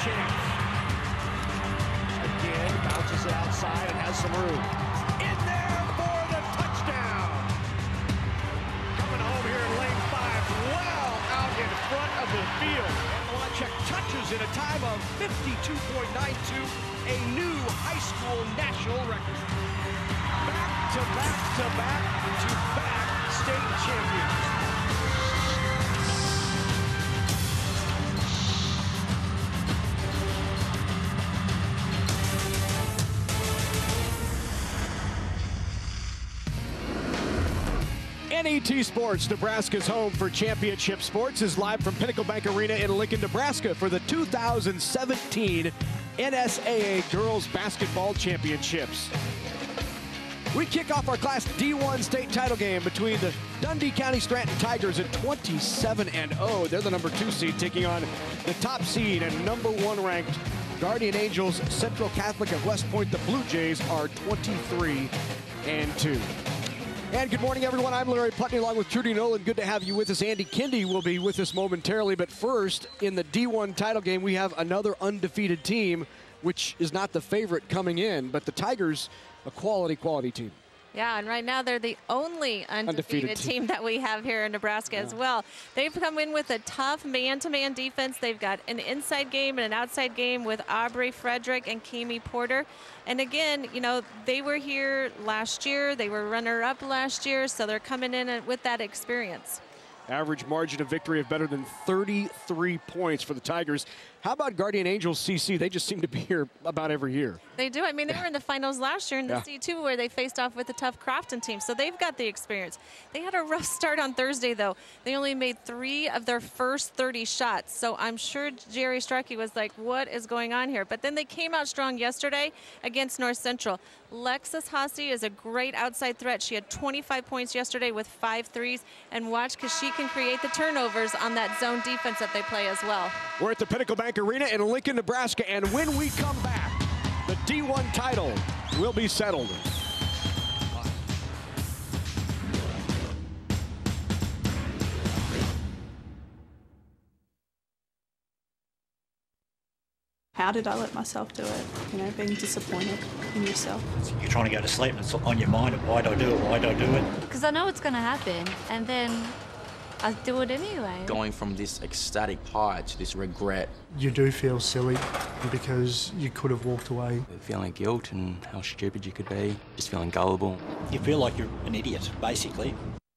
chance. Again, bounces it outside and has some room. In there for the touchdown. Coming home here in lane 5, well out in front of the field. And Bluejays touches in a time of 52.92, a new high school national record. Back to back to back to back state champions. NET Sports, Nebraska's home for championship sports, is live from Pinnacle Bank Arena in Lincoln, Nebraska for the 2017 NSAA Girls Basketball Championships. We kick off our Class D1 state title game between the Dundy County-Stratton Tigers at 27-0. They're the number 2 seed, taking on the top seed and number 1 ranked Guardian Angels Central Catholic of West Point. The Bluejays are 23-2. And good morning, everyone. I'm Larry Putney along with Trudy Nolan. Good to have you with us. Andy Kindy will be with us momentarily. But first, in the D1 title game, we have another undefeated team, which is not the favorite coming in. But the Tigers, a quality team. Yeah, and right now they're the only undefeated team that we have here in Nebraska as well. They've come in with a tough man-to-man defense. They've got an inside game and an outside game with Aubrey Frederick and Kami Porter. And again, you know, they were here last year. They were runner-up last year, so they're coming in with that experience. Average margin of victory of better than 33 points for the Tigers. How about Guardian Angels CC? They just seem to be here about every year. They do. I mean, they were in the finals last year in the C2 where they faced off with the tough Crofton team, so they've got the experience. They had a rough start on Thursday, though. They only made 3 of their first 30 shots, so I'm sure Jerry Strachey was like, what is going on here? But then they came out strong yesterday against North Central. Lexus Haase is a great outside threat. She had 25 points yesterday with 5 threes, and watch because she can create the turnovers on that zone defense that they play as well. We're at the Pinnacle Bank Arena in Lincoln, Nebraska, and when we come back, the D1 title will be settled. How did I let myself do it? You know, being disappointed in yourself. You're trying to go to sleep and it's on your mind of why do I do it, why do I do it? Because I know it's going to happen, and then I do it anyway. Going from this ecstatic high to this regret. You do feel silly because you could have walked away. Feeling guilt and how stupid you could be, just feeling gullible. You feel like you're an idiot, basically.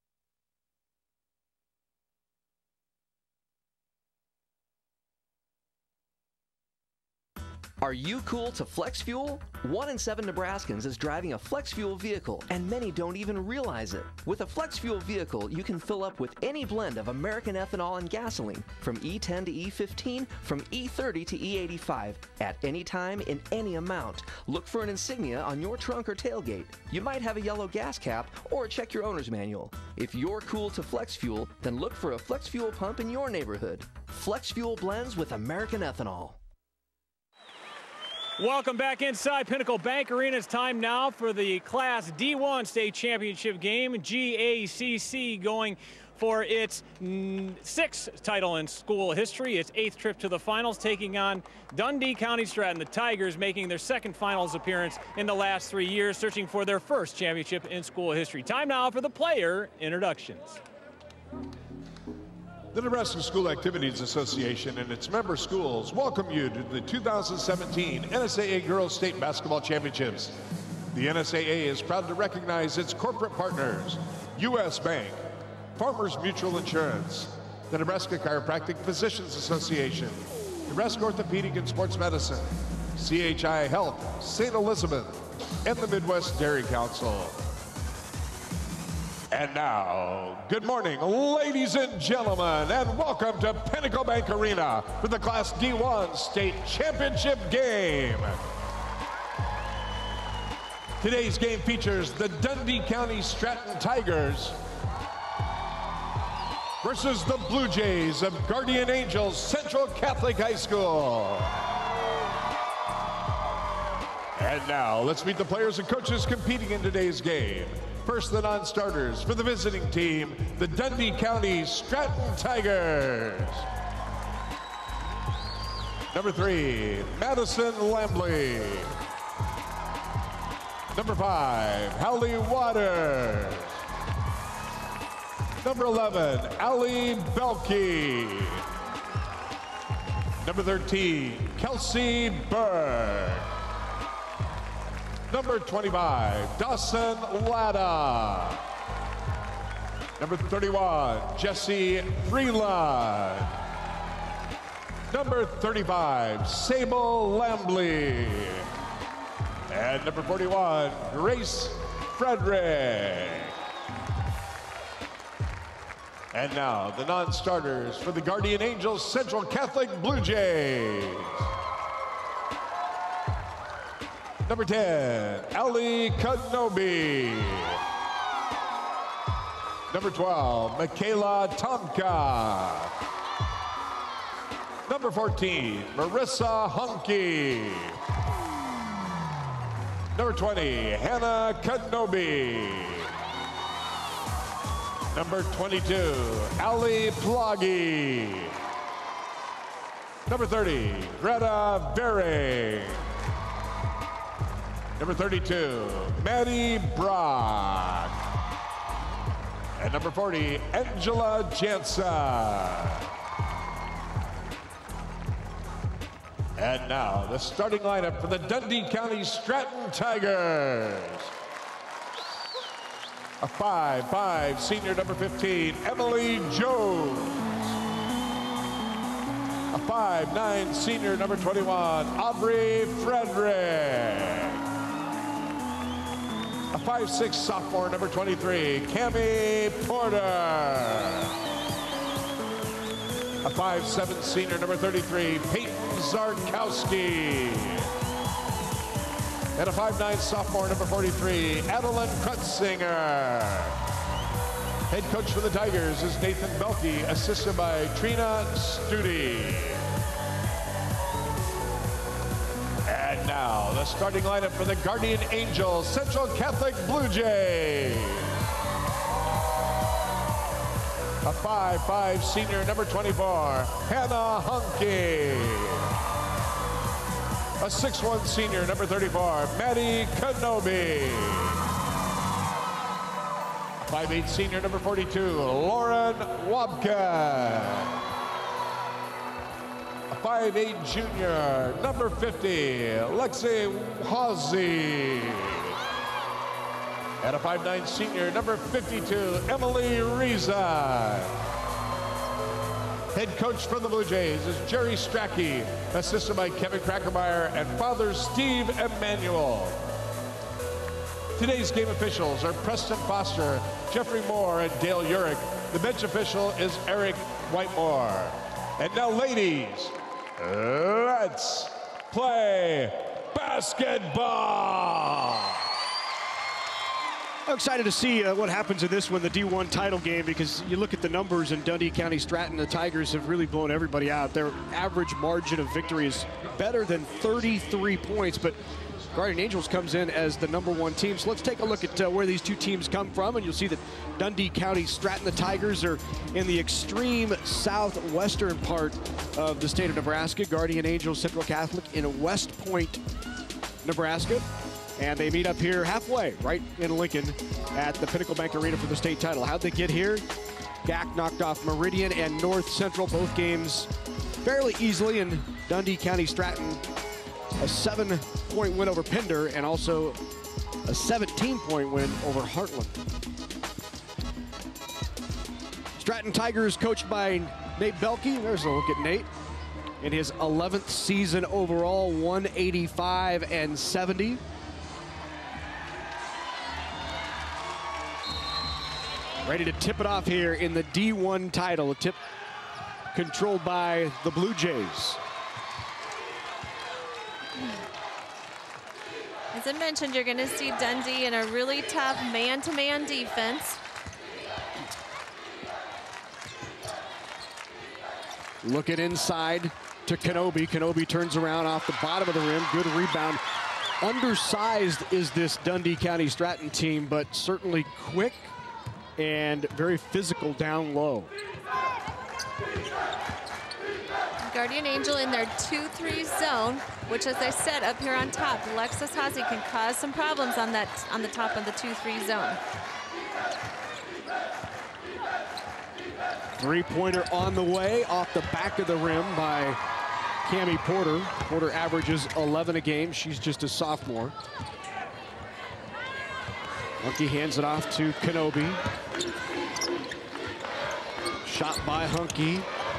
Are you cool to flex fuel? 1 in 7 Nebraskans is driving a flex fuel vehicle, and many don't even realize it. With a flex fuel vehicle, you can fill up with any blend of American ethanol and gasoline, from E10 to E15, from E30 to E85, at any time in any amount. Look for an insignia on your trunk or tailgate. You might have a yellow gas cap, or check your owner's manual. If you're cool to flex fuel, then look for a flex fuel pump in your neighborhood. Flex fuel blends with American ethanol. Welcome back inside Pinnacle Bank Arena. It's time now for the Class D1 State Championship game. GACC going for its 6th title in school history, its 8th trip to the finals, taking on Dundy County-Stratton. The Tigers making their 2nd finals appearance in the last 3 years, searching for their 1st championship in school history. Time now for the player introductions. The Nebraska School Activities Association and its member schools welcome you to the 2017 NSAA Girls State Basketball Championships. The NSAA is proud to recognize its corporate partners, U.S. Bank, Farmers Mutual Insurance, the Nebraska Chiropractic Physicians Association, Nebraska Orthopedic and Sports Medicine, CHI Health, St. Elizabeth, and the Midwest Dairy Council. And now, good morning, ladies and gentlemen, and welcome to Pinnacle Bank Arena for the Class D1 State Championship game. Today's game features the Dundy County-Stratton Tigers versus the Bluejays of Guardian Angels Central Catholic High School. And now, let's meet the players and coaches competing in today's game. First, the non-starters for the visiting team, the Dundy County-Stratton Tigers. Number 3, Madison Lambley. Number 5, Hallie Waters. Number 11, Allie Belkey. Number 13, Kelsey Berg. Number 25, Dawson Latta. Number 31, Jesse Freeland. Number 35, Sable Lambley. And number 41, Grace Frederick. And now the non-starters for the Guardian Angels Central Catholic Bluejays. Number 10, Ali Kanobi. Number 12, Michaela Tomka. Number 14, Marissa Hunke. Number 20, Hannah Kanobi. Number 22, Ali Plagi. Number 30, Greta Bering. Number 32, Maddie Brock. And number 40, Angela Jansen. And now the starting lineup for the Dundy County-Stratton Tigers. A 5'5" senior number 15, Emily Jones. A 5'9" senior number 21, Aubrey Frederick. A 5'6" sophomore number 23, Cammie Porter. A 5'7" senior number 33, Peyton Zarkowski. And a 5'9" sophomore number 43, Adeline Krutzinger. Head coach for the Tigers is Nathan Belkey, assisted by Trina Studi. And now the starting lineup for the Guardian Angels Central Catholic Bluejays. A 5'5" senior number 24, Hannah Hunke. A 6'1" senior number 34, Maddie Kanobi. A 5'8" senior number 42, Lauren Wabka. A 5'8" junior number 50, Lexi Hawsey. And a 5'9" senior number 52, Emily Riza. Head coach for the Blue Jays is Jerry Strachey, assisted by Kevin Krackermeyer and Father Steve Emanuel. Today's game officials are Preston Foster, Jeffrey Moore, and Dale Urick. The bench official is Eric Whitemore. And now, ladies, let's play basketball. I'm excited to see what happens in this one, the D1 title game, because you look at the numbers in Dundy County-Stratton, the Tigers have really blown everybody out. Their average margin of victory is better than 33 points, but Guardian Angels comes in as the #1 team. So let's take a look at where these two teams come from, and you'll see that Dundy County-Stratton, the Tigers, are in the extreme southwestern part of the state of Nebraska. Guardian Angels Central Catholic in West Point, Nebraska. And they meet up here halfway, right in Lincoln, at the Pinnacle Bank Arena for the state title. How'd they get here? GACC knocked off Meridian and North Central, both games fairly easily. And Dundy County-Stratton, a 7-point win over Pender, and also a 17-point win over Heartland. Stratton Tigers coached by Nate Belkey. There's a look at Nate. In his 11th season overall, 185-70. Ready to tip it off here in the D1 title. A tip controlled by the Blue Jays. As I mentioned, you're going to see Dundy in a really tough man-to-man defense. Looking inside to Kanobi. Kanobi turns around off the bottom of the rim. Good rebound. Undersized is this Dundy County-Stratton team, but certainly quick and very physical down low. Guardian Angel in their 2-3 zone, which, as I said, up here on top, Alexis Haase can cause some problems on the top of the 2-3 zone. Three-pointer on the way, off the back of the rim by Cammie Porter. Porter averages 11 a game. She's just a sophomore. Hunke hands it off to Kenobi. Shot by Hunke.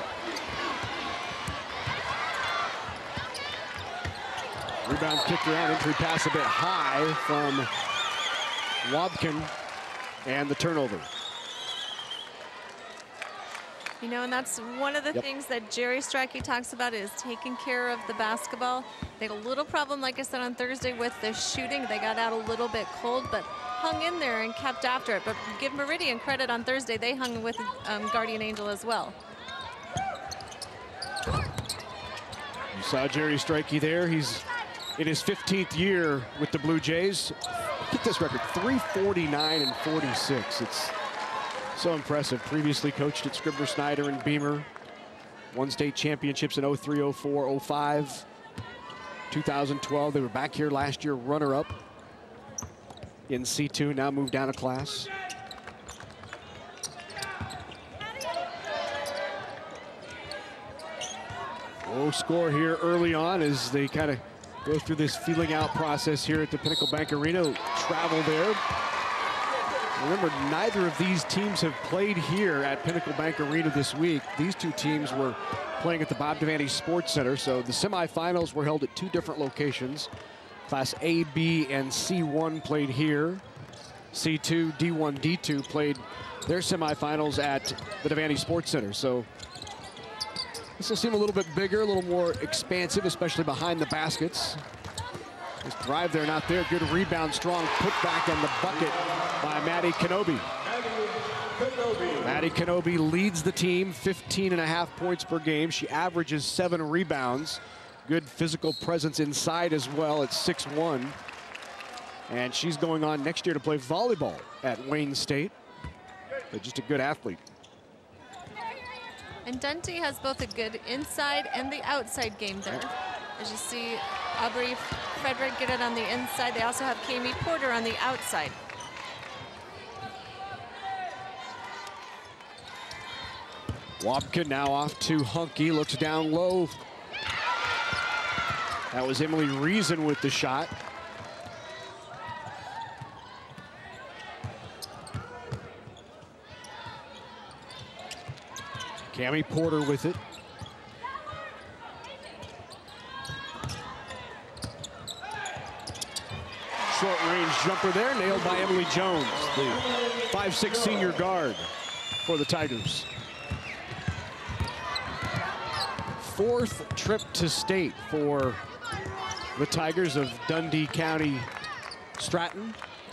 Rebound kicked around, entry pass a bit high from Wobkin, and the turnover. You know, and that's one of the things that Jerry Strachey talks about is taking care of the basketball. They had a little problem, like I said, on Thursday with the shooting. They got out a little bit cold, but hung in there and kept after it. But give Meridian credit on Thursday. They hung with Guardian Angel as well. You saw Jerry Strachey there. He's in his 15th year with the Blue Jays. Get this record, 349 and 46. It's so impressive. Previously coached at Scribner Snyder and Beamer. Won state championships in 03, 04, 05, 2012. They were back here last year, runner-up in C2, now moved down a class. Low score here early on as they kind of go through this feeling out process here at the Pinnacle Bank Arena. Travel there. Remember, neither of these teams have played here at Pinnacle Bank Arena this week. These two teams were playing at the Bob Devaney Sports Center, so the semifinals were held at two different locations. Class A, B, and C1 played here. C2, D1, D2 played their semifinals at the Devaney Sports Center. So this will seem a little bit bigger, a little more expansive, especially behind the baskets. This drive there, not there. Good rebound, strong put back on the bucket by Maddie Kenobi. Maddie Kenobi leads the team, 15.5 points per game. She averages 7 rebounds. Good physical presence inside as well at 6'1". And she's going on next year to play volleyball at Wayne State. But just a good athlete. And Dundy has both a good inside and the outside game there. As you see, Aubrey Frederick get it on the inside. They also have Cammie Porter on the outside. Wobkin now off to Hunke, looks down low. That was Emily Reason with the shot. Cammie Porter with it. Short range jumper there, nailed by Emily Jones, the 5'6" senior guard for the Tigers. 4th trip to state for the Tigers of Dundy County-Stratton.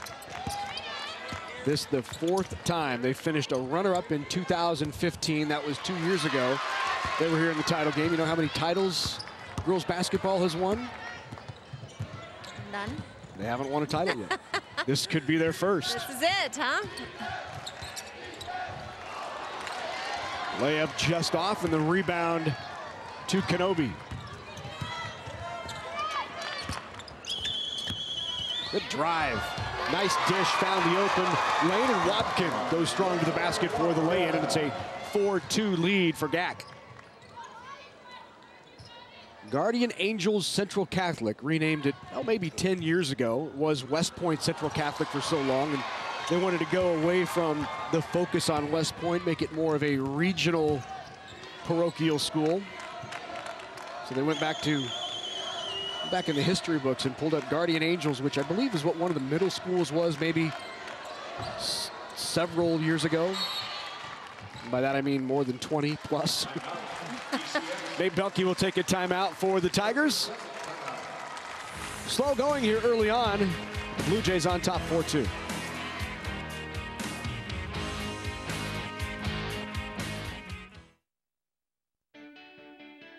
This the 4th time. They finished a runner-up in 2015. That was 2 years ago. They were here in the title game. You know how many titles girls basketball has won? None. They haven't won a title yet. This could be their first. This is it, huh? Layup just off, and the rebound to Kenobi. Good drive. Nice dish, found the open lane, and Wobkin goes strong to the basket for the lay-in, and it's a 4-2 lead for GACC. Guardian Angels Central Catholic, renamed it, oh, maybe 10 years ago, was West Point Central Catholic for so long, and they wanted to go away from the focus on West Point, make it more of a regional parochial school. So they went back in the history books and pulled up Guardian Angels, which I believe is what one of the middle schools was maybe several years ago. And by that I mean more than 20 plus. Dave Belke will take a timeout for the Tigers. Slow going here early on. The Blue Jays on top 4-2.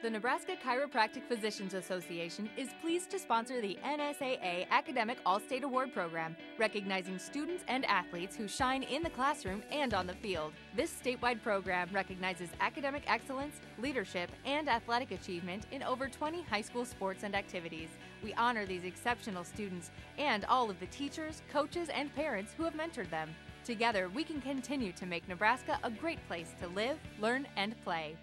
The Nebraska Chiropractic Physicians Association is pleased to sponsor the NSAA Academic All-State Award Program, recognizing students and athletes who shine in the classroom and on the field. This statewide program recognizes academic excellence, leadership, and athletic achievement in over 20 high school sports and activities. We honor these exceptional students and all of the teachers, coaches, and parents who have mentored them. Together, we can continue to make Nebraska a great place to live, learn, and play.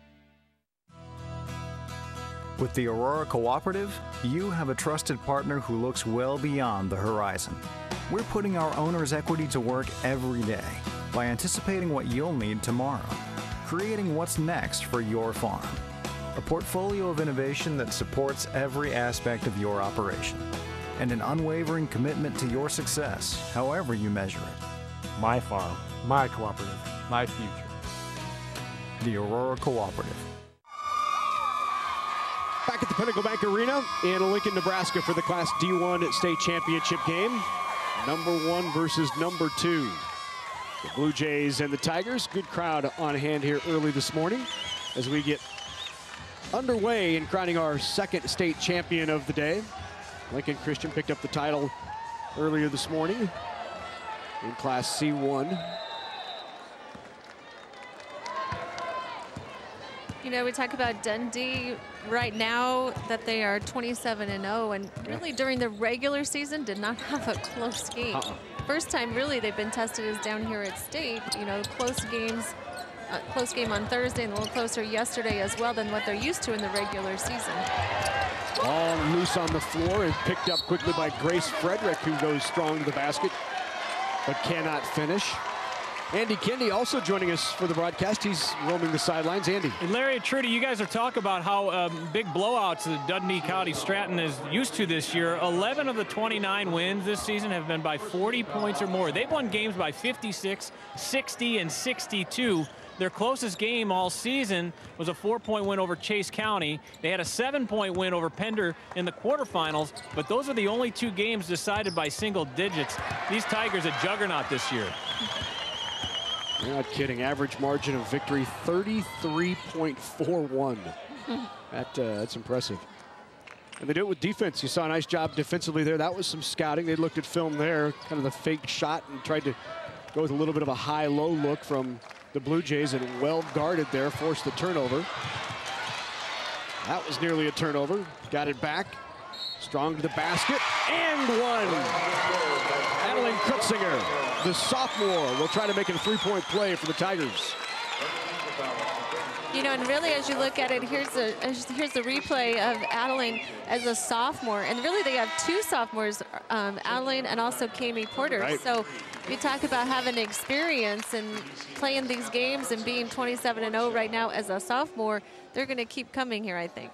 With the Aurora Cooperative, you have a trusted partner who looks well beyond the horizon. We're putting our owner's equity to work every day by anticipating what you'll need tomorrow, creating what's next for your farm. A portfolio of innovation that supports every aspect of your operation, and an unwavering commitment to your success, however you measure it. My farm, my cooperative, my future. The Aurora Cooperative. Back at the Pinnacle Bank Arena in Lincoln, Nebraska for the Class D1 state championship game. Number 1 versus number 2. The Blue Jays and the Tigers. Good crowd on hand here early this morning as we get underway in crowning our second state champion of the day. Lincoln Christian picked up the title earlier this morning in Class C1. You know, we talk about Dundee right now that they are 27-0, and really during the regular season did not have a close game. First time really they've been tested is down here at state. You know, close games, close game on Thursday and a little closer yesterday as well than what they're used to in the regular season. Ball loose on the floor and picked up quickly by Grace Frederick, who goes strong to the basket but cannot finish. Andy Kendi also joining us for the broadcast. He's roaming the sidelines. Andy. And Larry and Trudy, you guys are talking about how big blowouts that Dundy County-Stratton is used to this year. 11 of the 29 wins this season have been by 40 points or more. They've won games by 56, 60, and 62. Their closest game all season was a 4-point win over Chase County. They had a 7-point win over Pender in the quarterfinals, but those are the only 2 games decided by single digits. These Tigers a juggernaut this year. You're not kidding. Average margin of victory, 33.41. That's impressive. And they do it with defense. You saw a nice job defensively there. That was some scouting. They looked at film there, kind of the fake shot, and tried to go with a little bit of a high-low look from the Blue Jays, and well guarded there, forced the turnover. That was nearly a turnover. Got it back. Strong to the basket, and one. Adeline Krutzinger, the sophomore, will try to make it a 3-point play for the Tigers. You know, and really, as you look at it, here's the replay of Adeline as a sophomore, and really they have 2 sophomores, Adeline and also Kami Porter. Right. So you talk about having experience and playing these games and being 27-0 right now as a sophomore. They're going to keep coming here, I think.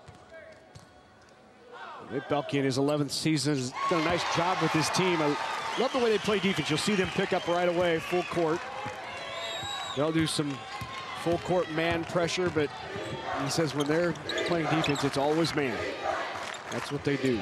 Nick Belke in his 11th season has done a nice job with his team. I love the way they play defense. You'll see them pick up right away, full court. They'll do some full court man pressure, but he says when they're playing defense, it's always man. That's what they do.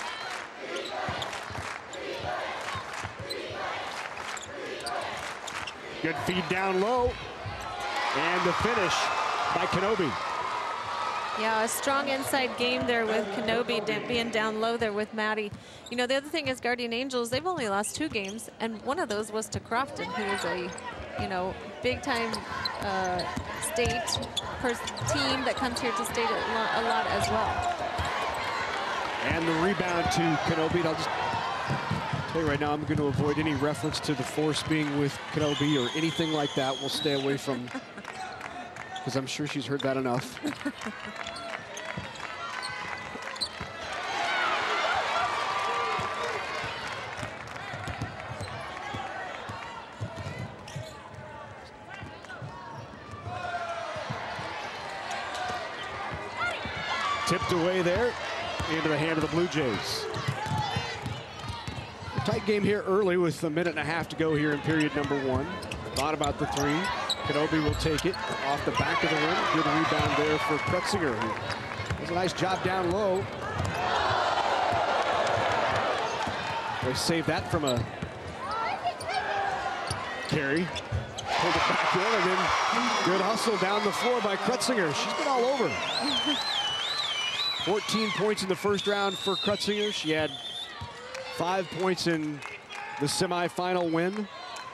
Good feed down low. And the finish by Kenobi. Yeah, a strong inside game there with Kenobi being down low there with Maddie. You know, the other thing is Guardian Angels, they've only lost 2 games, and one of those was to Crofton, who is a, you know, big-time state team that comes here to state a lot as well. And the rebound to Kenobi. And I'll just tell you right now, I'm going to avoid any reference to the force being with Kenobi or anything like that. We'll stay away from, because I'm sure she's heard that enough. Tipped away there into the hand of the Blue Jays. A tight game here early with a minute and a half to go here in period number 1. Thought about the 3. Kenobi will take it off the back of the rim. Good rebound there for Krutzinger, who does a nice job down low. They save that from a carry. pulled it back in, and then good hustle down the floor by Krutzinger. She's been all over. 14 points in the first round for Krutzinger. She had 5 points in the semifinal win.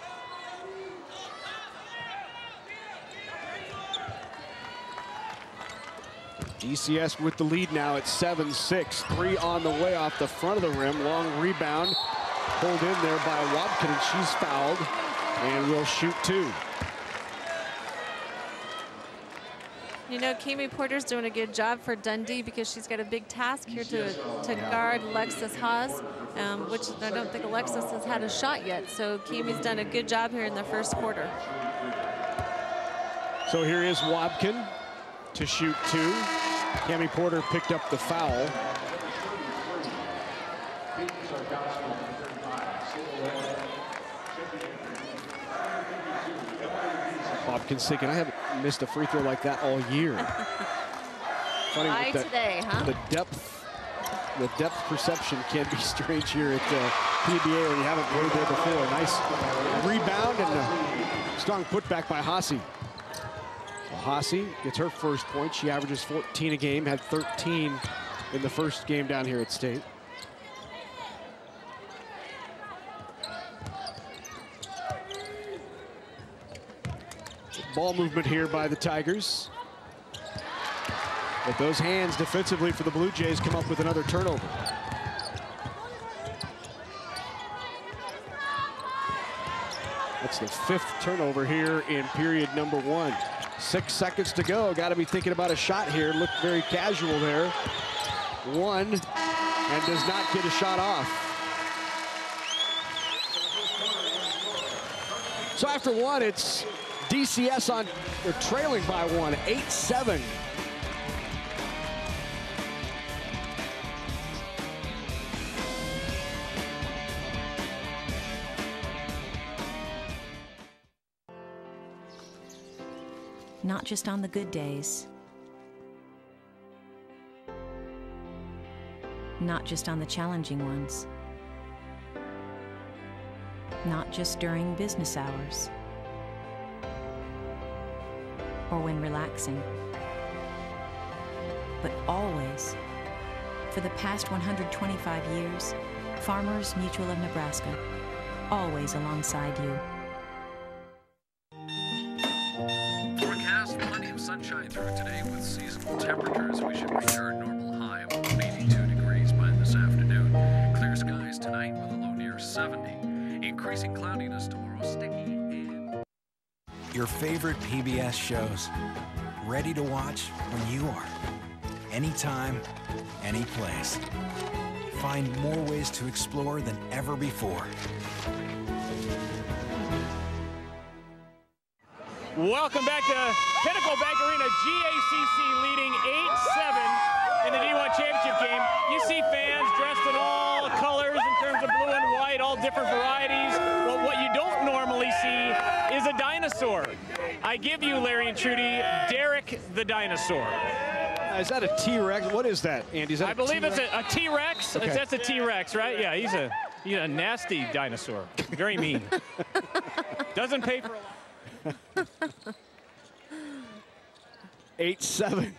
DCS with the lead now at 7-6. 3 on the way off the front of the rim. Long rebound pulled in there by Wobkin, and she's fouled and will shoot 2. You know, Kami Porter's doing a good job for Dundee because she's got a big task here to guard Alexis Haas, which I don't think Alexis has had a shot yet. So Kami's done a good job here in the first quarter. So here is Wobkin to shoot 2. Kami Porter picked up the foul. Wobkin's thinking, I haven't missed a free throw like that all year. Funny Why that, today, huh? The depth perception can be strange here at PBA when you haven't played there before. Nice rebound and a strong putback by Haase. Haase gets her first point. She averages 14 a game, had 13 in the first game down here at State. Ball movement here by the Tigers. But those hands defensively for the Blue Jays come up with another turnover. That's the 5th turnover here in period number 1. 6 seconds to go. Got to be thinking about a shot here. Looked very casual there. 1 and does not get a shot off. So after 1, it's DCS on, they're trailing by 1, 8-7. Not just on the good days. Not just on the challenging ones. Not just during business hours. Or when relaxing. But always. For the past 125 years, Farmers Mutual of Nebraska. Always alongside you. Plenty of sunshine through today with seasonal temperatures. We should reach our normal high of 82 degrees by this afternoon. Clear skies tonight with a low near 70. Increasing cloudiness tomorrow, sticky and... Your favorite PBS shows. Ready to watch when you are. Anytime, any place. Find more ways to explore than ever before. Welcome back to Pinnacle Bank Arena. GACC leading 8-7 in the D1 championship game. You see fans dressed in all colors in terms of blue and white, all different varieties. But what you don't normally see is a dinosaur. I give you, Larry and Trudy, Derek the dinosaur. Is that a T-Rex? What is that, Andy? Is that I believe it's a T-Rex. Okay. That's a T-Rex, right? Yeah, he's a nasty dinosaur. Very mean. Doesn't pay for a lot. 8-7.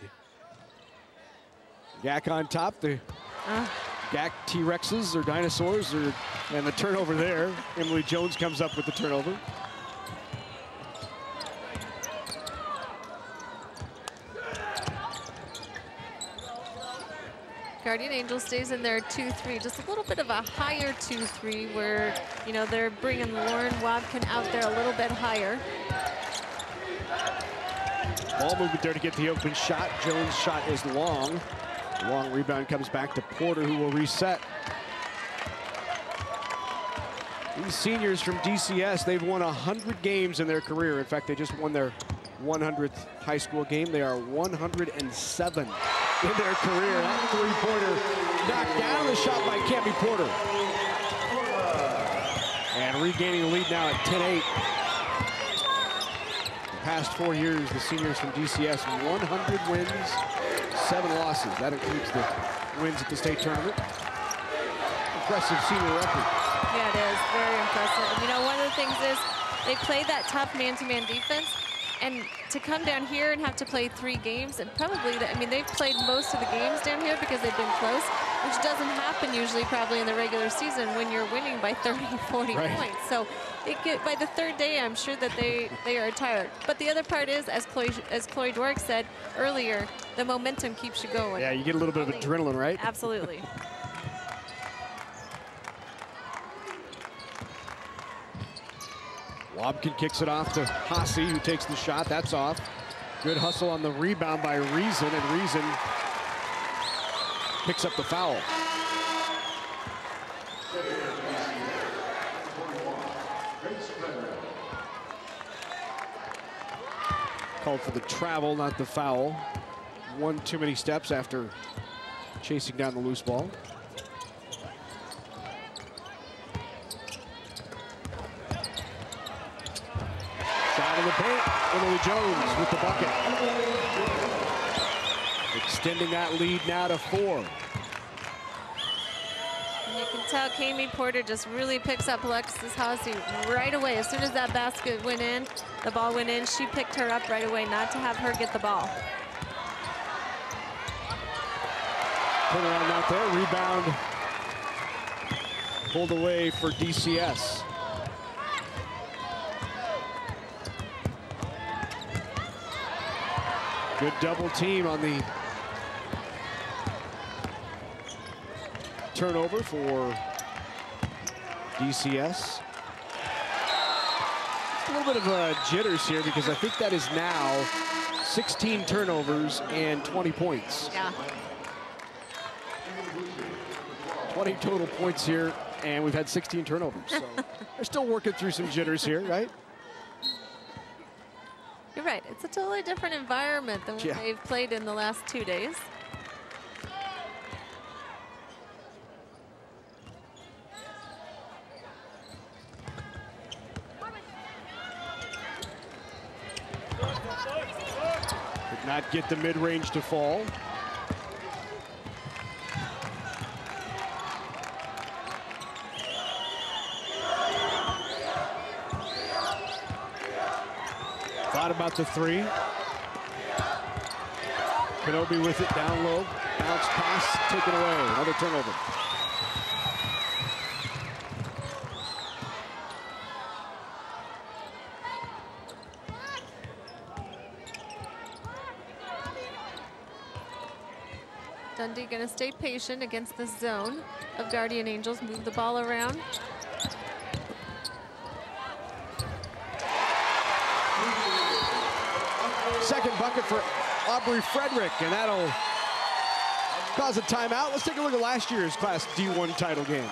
GACC on top. The GACC T-Rexes or dinosaurs, and the turnover there. Emily Jones comes up with the turnover. Guardian Angel stays in there 2-3, just a little bit of a higher 2-3 where, you know, they're bringing Lauren Wobkin out there a little bit higher. Ball movement there to get the open shot. Jones' shot is long. The long rebound comes back to Porter, who will reset. These seniors from DCS, they've won 100 games in their career. In fact, they just won their 100th high school game. They are 107 in their career. That three-pointer knocked down, the shot by Kami Porter. And regaining the lead now at 10-8. The past 4 years, the seniors from DCS, 100 wins, 7 losses. That includes the wins at the state tournament. Impressive senior record. Yeah, it is very impressive. And, you know, one of the things is They play that tough man-to-man defense. And to come down here and have to play 3 games, and probably, I mean, they've played most of the games down here because they've been close, which doesn't happen usually probably in the regular season when you're winning by 30, 40 points. So by the 3rd day, I'm sure that they are tired. But the other part is, as Chloe Dwork said earlier, the momentum keeps you going. Yeah, you get a little bit of adrenaline, right? Absolutely. Wobkin kicks it off to Haase, who takes the shot. That's off. Good hustle on the rebound by Reason, and Reason picks up the foul. Called for the travel, not the foul. One too many steps after chasing down the loose ball. Shot in the paint, Emily Jones with the bucket. Extending that lead now to 4. And you can tell Kami Porter just really picks up Alexis Haase right away. As soon as that basket went in, the ball went in, she picked her up right away, not to have her get the ball. Turnaround out there, rebound pulled away for DCS. Good double team on the turnover for DCS. A little bit of jitters here because I think that is now 16 turnovers and 20 points. Yeah. 20 total points here, and we've had 16 turnovers. So they're still working through some jitters here, right? You're right. It's a totally different environment than what they've played in the last 2 days. Did not get the mid-range to fall. Thought about the 3. Kenobi with it down low. Bounce pass taken away. Another turnover. Dundy going to stay patient against the zone of Guardian Angels. Move the ball around. Second bucket for Aubrey Frederick, and that'll cause a timeout. Let's take a look at last year's Class D1 title game.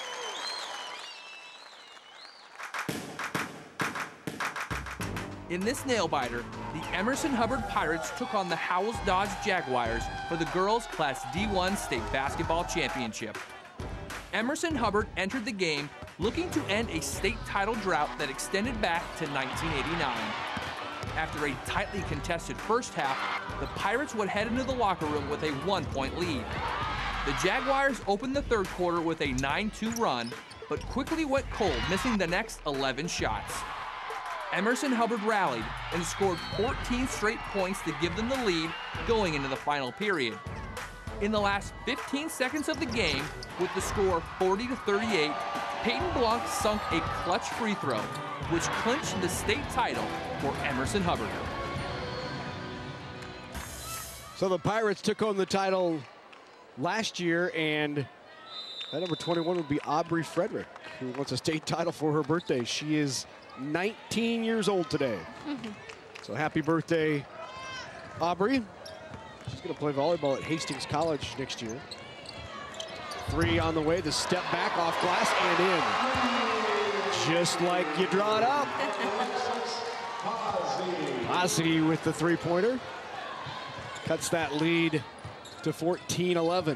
In this nail-biter, the Emerson Hubbard Pirates took on the Howells Dodge Jaguars for the girls' Class D1 State Basketball Championship. Emerson Hubbard entered the game looking to end a state title drought that extended back to 1989. After a tightly contested first half, the Pirates would head into the locker room with a 1-point lead. The Jaguars opened the third quarter with a 9-2 run, but quickly went cold, missing the next 11 shots. Emerson Hubbard rallied and scored 14 straight points to give them the lead going into the final period. In the last 15 seconds of the game, with the score 40-38, Peyton Blanc sunk a clutch free throw, which clinched the state title for Emerson Hubbard. So the Pirates took home the title last year, and that number 21 would be Aubrey Frederick, who wants a state title for her birthday. She is 19 years old today. So happy birthday, Aubrey. She's going to play volleyball at Hastings College next year. 3 on the way, the step back off glass and in. Just like you draw it up. Haase with the 3-pointer. Cuts that lead to 14-11.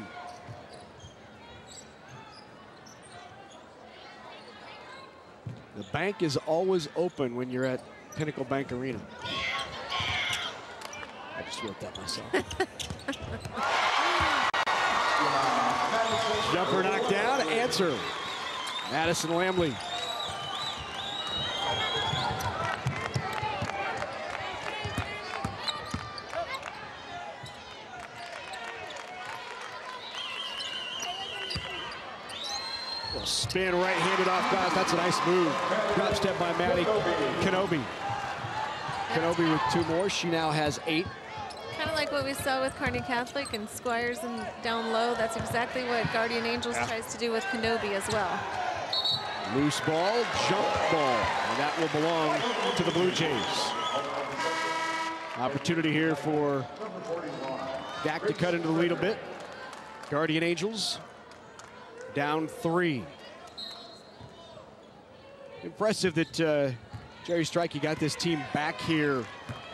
The bank is always open when you're at Pinnacle Bank Arena. I just wrote that myself. Jumper knocked down, answer. Madison Lamley. Spin right-handed off glass. That's a nice move. Drop step by Maddie Kenobi. Kenobi with 2 more. She now has 8. Kind of like what we saw with Kearney Catholic and Squires and down low. That's exactly what Guardian Angels tries to do with Kenobi as well. Loose ball, jump ball, and that will belong to the Blue Jays. Opportunity here for GACC to cut into the lead a bit. Guardian Angels down 3. Impressive that Jerry Strikey got this team back here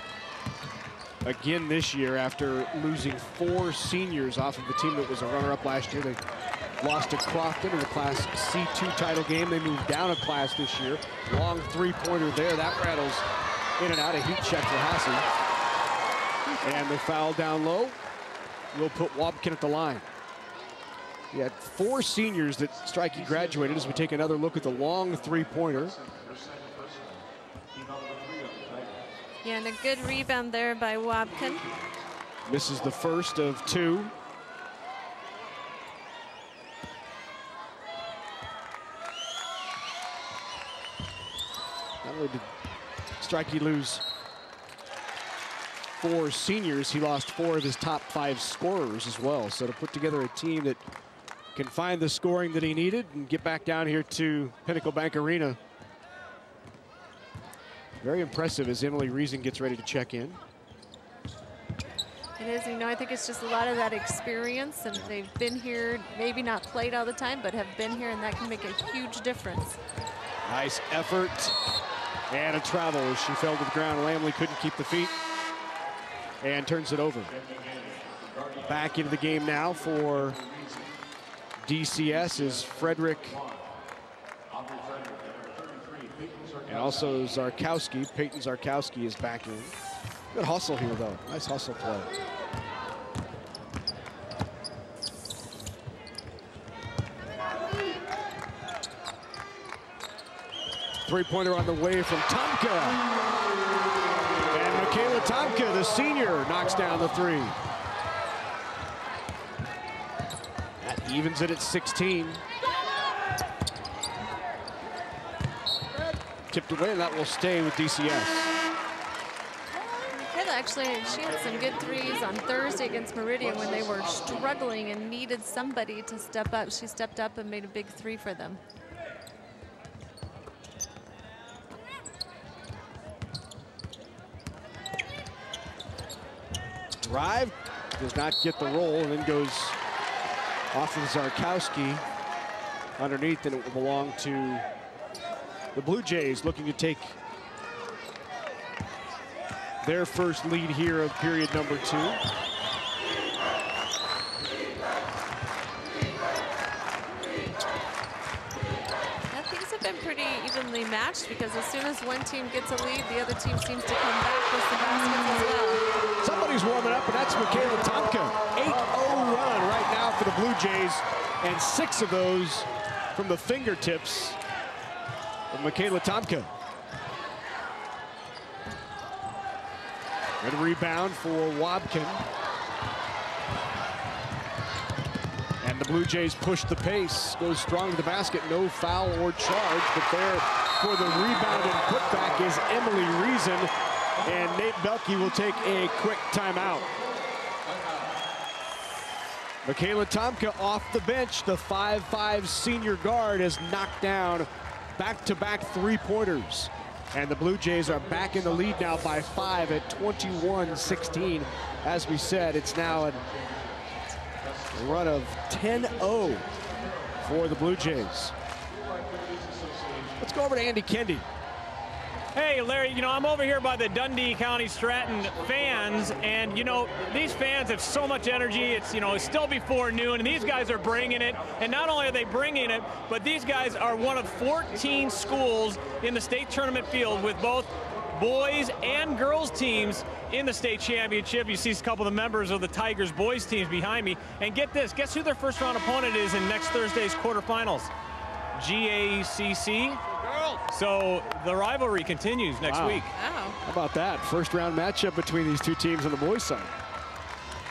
again this year after losing 4 seniors off of the team that was a runner-up last year. They lost to Crofton in the Class C2 title game. They moved down a class this year. Long 3-pointer there. That rattles in and out. A heat check for Hasse. And the foul down low will put Wobkin at the line. He had 4 seniors that Strikey graduated as we take another look at the long 3-pointer. Yeah, and a good rebound there by Wobkin. Misses the first of 2. Not only did Strikey lose 4 seniors, he lost 4 of his top 5 scorers as well. So to put together a team that can find the scoring that he needed and get back down here to Pinnacle Bank Arena. Very impressive as Emily Reason gets ready to check in. It is, you know, I think it's just a lot of that experience, and they've been here, maybe not played all the time, but have been here, and that can make a huge difference. Nice effort and a travel as she fell to the ground. Lamley couldn't keep the feet and turns it over. Back into the game now for DCS is Frederick and also Zarkowski. Peyton Zarkowski is back in. Good hustle here, though. Nice hustle play. Three-pointer on the way from Tomka. And Michaela Tomka, the senior, knocks down the 3. That evens it at 16. Tipped away, and that will stay with DCS. Actually, she had some good threes on Thursday against Meridian when they were struggling and needed somebody to step up. She stepped up and made a big 3 for them. Drive, does not get the roll, and then goes off of Zarkowski underneath, and it will belong to the Blue Jays, looking to take their first lead here of period number 2. Things have been pretty evenly matched because as soon as one team gets a lead, the other team seems to come back with the baskets as well. Somebody's warming up, and that's Michaela Tomka. 8-0 run right now for the Blue Jays, and 6 of those from the fingertips of Michaela Tomka. Good rebound for Wobkin. And the Blue Jays push the pace, goes strong to the basket, no foul or charge, but there for the rebound and putback is Emily Reason, and Nate Belke will take a quick timeout. Michaela Tomka off the bench, the 5'5" senior guard has knocked down back-to-back 3-pointers. And the Blue Jays are back in the lead now by 5 at 21-16. As we said, it's now a run of 10-0 for the Blue Jays. Let's go over to Andy Kendi. Hey, Larry, you know, I'm over here by the Dundy County-Stratton fans, and, you know, these fans have so much energy. It's, you know, it's still before noon, and these guys are bringing it. And not only are they bringing it, but these guys are one of 14 schools in the state tournament field with both boys and girls teams in the state championship. You see a couple of the members of the Tigers boys teams behind me. And get this, guess who their first-round opponent is in next Thursday's quarterfinals? GACC. So the rivalry continues next week. Wow. How about that? First round matchup between these two teams on the boys' side.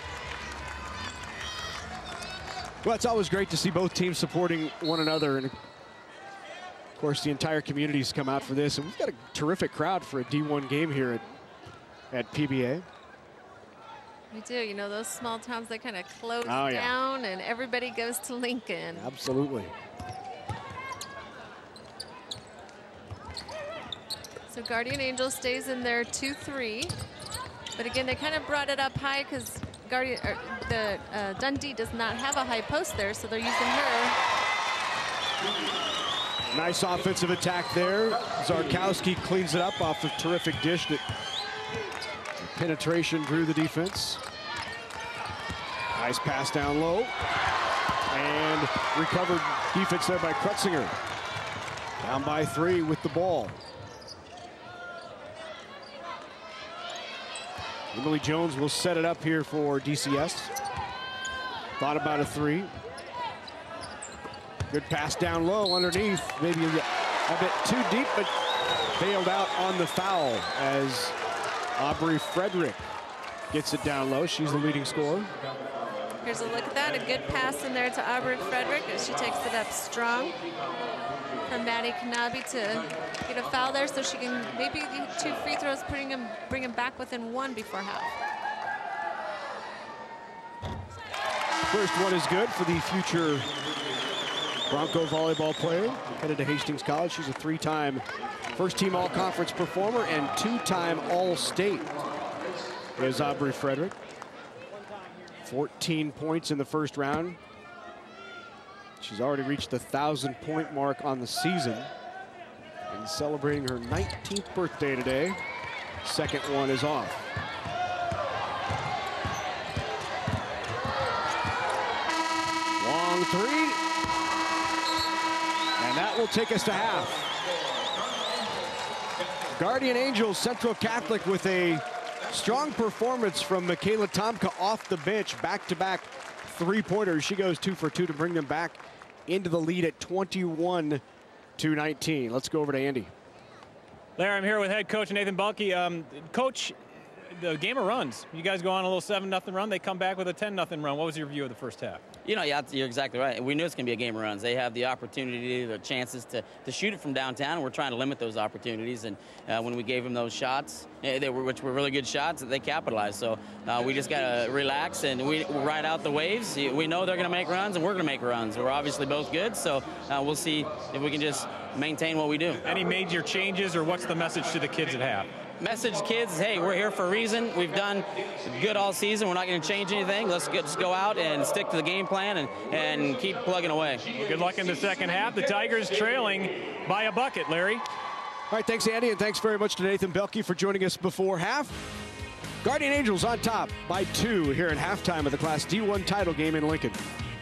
Well, it's always great to see both teams supporting one another. And Of course, the entire community's come out for this, and we've got a terrific crowd for a D1 game here at PBA. We do. You know, those small towns, they kind of close yeah. down, and everybody goes to Lincoln. Absolutely. So Guardian Angel stays in there 2-3. But again, they kind of brought it up high because Dundee does not have a high post there, so they're using her. Nice offensive attack there. Zarkowski cleans it up off a terrific dish that penetration drew the defense. Nice pass down low. And recovered defense there by Krutzinger. Down by 3 with the ball. Emily Jones will set it up here for DCS. Thought about a 3. Good pass down low underneath. Maybe a bit too deep, but bailed out on the foul as Aubrey Frederick gets it down low. She's the leading scorer. Here's a look at that. A good pass in there to Aubrey Frederick as she takes it up strong. From Maddie Knabe to get a foul there so she can maybe the 2 free throws bring him back within 1 before half. First one is good for the future Bronco volleyball player headed to Hastings College. She's a 3-time first-team all-conference performer and 2-time all-state. There's Aubrey Frederick. 14 points in the first round. She's already reached the 1,000-point mark on the season and celebrating her 19th birthday today. Second one is off. Long 3. And that will take us to half. Guardian Angels Central Catholic with a strong performance from Michaela Tomka off the bench. Back-to-back 3-pointers. She goes 2 for 2 to bring them back into the lead at 21-19. Let's go over to Andy. Larry, I'm here with head coach Nathan Belke. Coach, the game of runs. You guys go on a little 7-0 run. They come back with a 10-0 run. What was your view of the first half? You know, yeah, you're exactly right. We knew it's going to be a game of runs. They have the opportunity, the chances to shoot it from downtown, and we're trying to limit those opportunities. And when we gave them those shots, which were really good shots, they capitalized. So we just got to relax and we ride out the waves. We know they're going to make runs, and we're going to make runs. We're obviously both good, so we'll see if we can just maintain what we do. Any major changes, or what's the message to the kids at half? Message kids, hey, we're here for a reason. We've done good all season. We're not going to change anything. Let's just go out and stick to the game plan and keep plugging away. Good luck in the second half. The Tigers trailing by a bucket, Larry. All right, thanks, Andy, and thanks very much to Nathan Belke for joining us before half. Guardian Angels on top by 2 here at halftime of the Class D1 title game in Lincoln.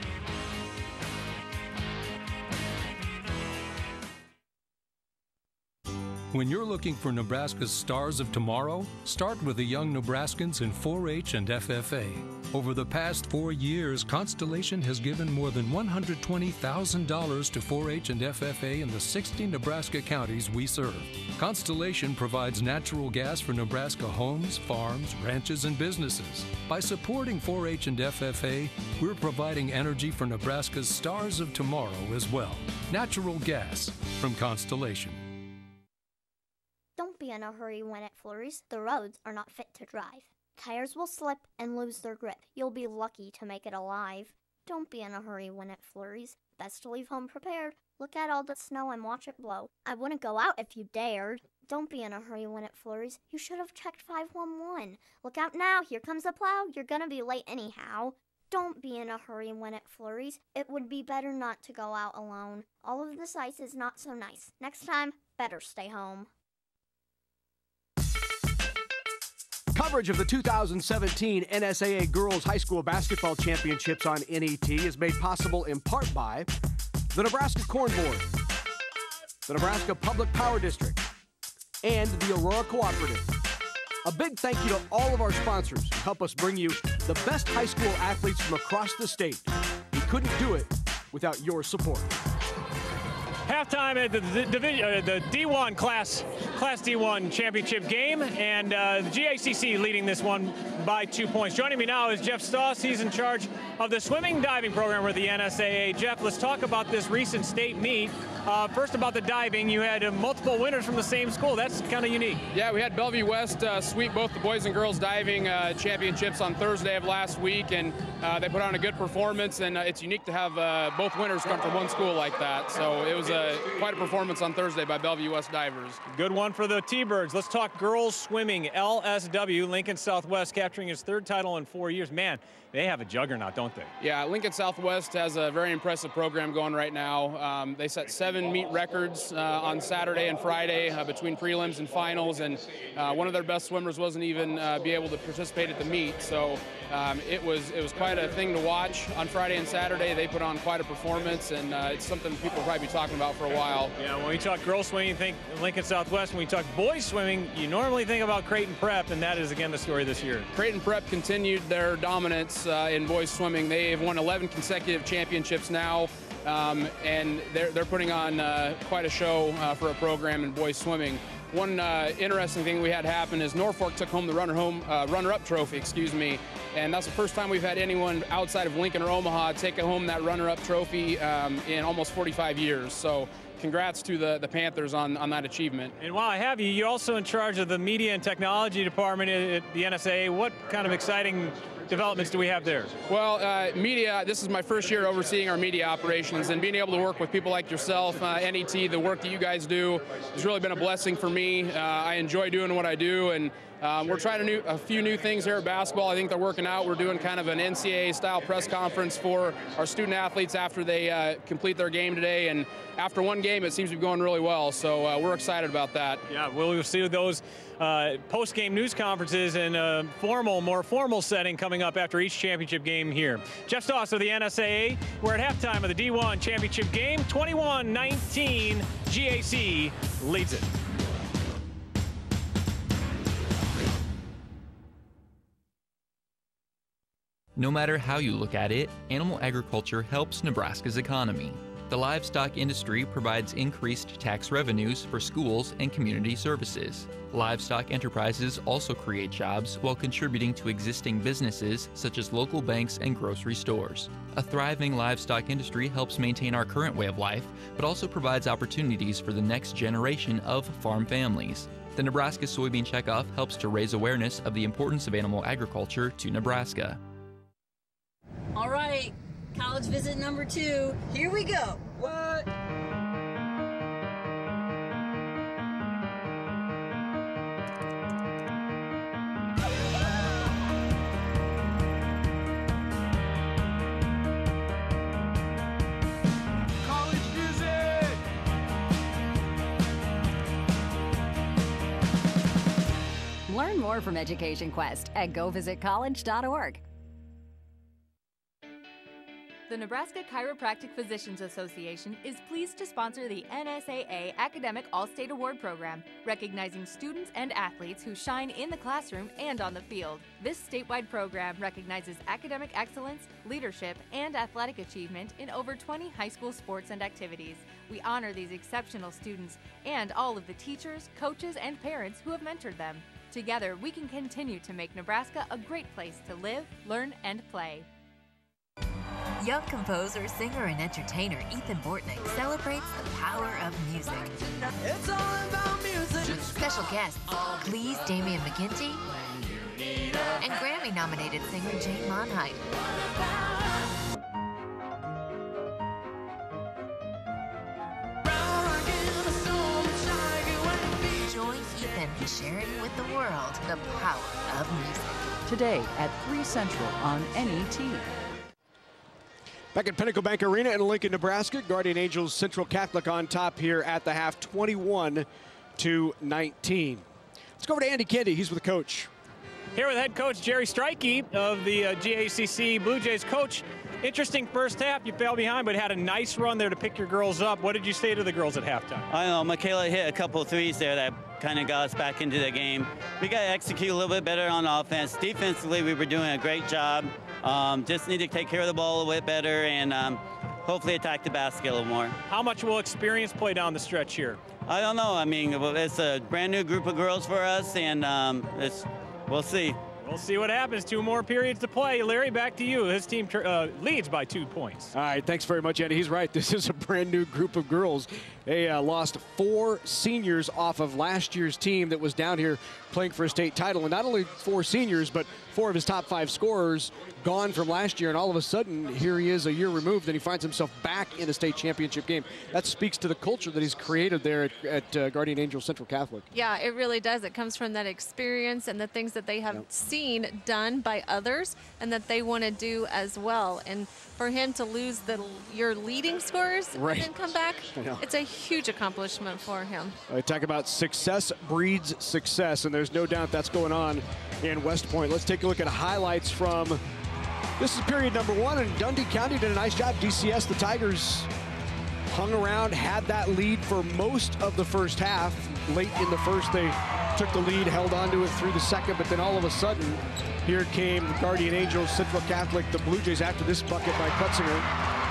When you're looking for Nebraska's stars of tomorrow, start with the young Nebraskans in 4-H and FFA. Over the past 4 years, Constellation has given more than $120,000 to 4-H and FFA in the 60 Nebraska counties we serve. Constellation provides natural gas for Nebraska homes, farms, ranches, and businesses. By supporting 4-H and FFA, we're providing energy for Nebraska's stars of tomorrow as well. Natural gas from Constellation. Don't be in a hurry when it flurries. The roads are not fit to drive. Tires will slip and lose their grip. You'll be lucky to make it alive. Don't be in a hurry when it flurries. Best to leave home prepared. Look at all the snow and watch it blow. I wouldn't go out if you dared. Don't be in a hurry when it flurries. You should have checked 511. Look out now, here comes a plow. You're gonna be late anyhow. Don't be in a hurry when it flurries. It would be better not to go out alone. All of this ice is not so nice. Next time, better stay home. Coverage of the 2017 NSAA Girls High School Basketball Championships on NET is made possible in part by the Nebraska Corn Board, the Nebraska Public Power District, and the Aurora Cooperative. A big thank you to all of our sponsors who help us bring you the best high school athletes from across the state. We couldn't do it without your support. halftime at the D1 class D1 championship game, and the GACC leading this one by 2 points. Joining me now is Jeff Stoss. He's in charge of the swimming diving program with the NSAA. Jeff, let's talk about this recent state meet. First about the diving, you had multiple winners from the same school. That's kind of unique. Yeah, we had Bellevue West sweep both the boys and girls diving championships on Thursday of last week, and they put on a good performance, and it's unique to have both winners come from one school like that. So it was quite a performance on Thursday by Bellevue West divers. Good one for the T-Birds. Let's talk girls swimming. LSW, Lincoln Southwest, capturing his third title in 4 years. Man, they have a juggernaut, don't they? Yeah, Lincoln Southwest has a very impressive program going right now. They set 7 meet records on Saturday and Friday between prelims and finals, and one of their best swimmers wasn't even be able to participate at the meet. So it was quite a thing to watch. On Friday and Saturday, they put on quite a performance, and it's something people will probably be talking about for a while. Yeah, when we talk girls swimming, you think Lincoln Southwest. When we talk boys swimming, you normally think about Creighton Prep, and that is again the story this year. Creighton Prep continued their dominance in boys swimming. They have won 11 consecutive championships now, and they're putting on quite a show for a program in boys swimming. One interesting thing we had happen is Norfolk took home the runner-up trophy, and that's the first time we've had anyone outside of Lincoln or Omaha take home that runner-up trophy in almost 45 years. So congrats to the Panthers on that achievement. And while I have you, you're also in charge of the media and technology department at the NSAA. What kind of exciting developments do we have there? Well, media, this is my first year overseeing our media operations, and being able to work with people like yourself, NET, the work that you guys do, has really been a blessing for me. I enjoy doing what I do, and we're trying a few new things here at basketball. I think they're working out. We're doing kind of an NCAA-style press conference for our student athletes after they complete their game today, and after one game, it seems to be going really well, so we're excited about that. Yeah, we'll see those post-game news conferences in a more formal setting coming up after each championship game here. Jeff Stoss of the NSAA. We're at halftime of the D1 championship game. 21-19, GAC leads it. No matter how you look at it, animal agriculture helps Nebraska's economy. The livestock industry provides increased tax revenues for schools and community services. Livestock enterprises also create jobs while contributing to existing businesses such as local banks and grocery stores. A thriving livestock industry helps maintain our current way of life, but also provides opportunities for the next generation of farm families. The Nebraska Soybean Checkoff helps to raise awareness of the importance of animal agriculture to Nebraska. All right, college visit number 2. Here we go. What? College music. Learn more from Education Quest at govisitcollege.org. The Nebraska Chiropractic Physicians Association is pleased to sponsor the NSAA Academic All-State Award Program, recognizing students and athletes who shine in the classroom and on the field. This statewide program recognizes academic excellence, leadership, and athletic achievement in over 20 high school sports and activities. We honor these exceptional students and all of the teachers, coaches, and parents who have mentored them. Together, we can continue to make Nebraska a great place to live, learn, and play. Young composer, singer, and entertainer Ethan Bortnick celebrates the power of music. It's all about music. Special guests, Glee's Damian McGinty and Grammy-nominated singer Jane Monheit. Join Ethan in sharing with the world the power of music. Today at 3 Central on NET. Back at Pinnacle Bank Arena in Lincoln, Nebraska, Guardian Angels Central Catholic on top here at the half, 21-19. Let's go over to Andy Kendi. He's with the coach. Here with head coach Jerry Strikey of the GACC Bluejays. Coach, interesting first half. You fell behind, but had a nice run there to pick your girls up. What did you say to the girls at halftime? I don't know. Michaela hit a couple of threes there that kind of got us back into the game. We got to execute a little bit better on offense. Defensively, we were doing a great job. Just need to take care of the ball a little bit better and hopefully attack the basket a little more. How much will experience play down the stretch here? I don't know. I mean, it's a brand new group of girls for us, and we'll see. We'll see what happens. 2 more periods to play. Larry, back to you. His team leads by 2 points. All right, thanks very much, Andy. He's right. This is a brand new group of girls. They lost 4 seniors off of last year's team that was down here playing for a state title. And not only 4 seniors, but 4 of his top 5 scorers gone from last year. And all of a sudden, here he is a year removed, and he finds himself back in a state championship game. That speaks to the culture that he's created there at Guardian Angel Central Catholic. Yeah, it really does. It comes from that experience and the things that they have seen done by others and that they want to do as well. And for him to lose your leading scorers and then come back, it's a huge accomplishment for him. I talk about success breeds success, and there's no doubt that's going on in West Point. Let's take a look at highlights from this is period number 1, and Dundy County did a nice job. DCS, the Tigers, hung around, had that lead for most of the first half. Late in the first, they took the lead, held on to it through the second, but then all of a sudden, here came Guardian Angels, Central Catholic, the Bluejays after this bucket by Kretzinger.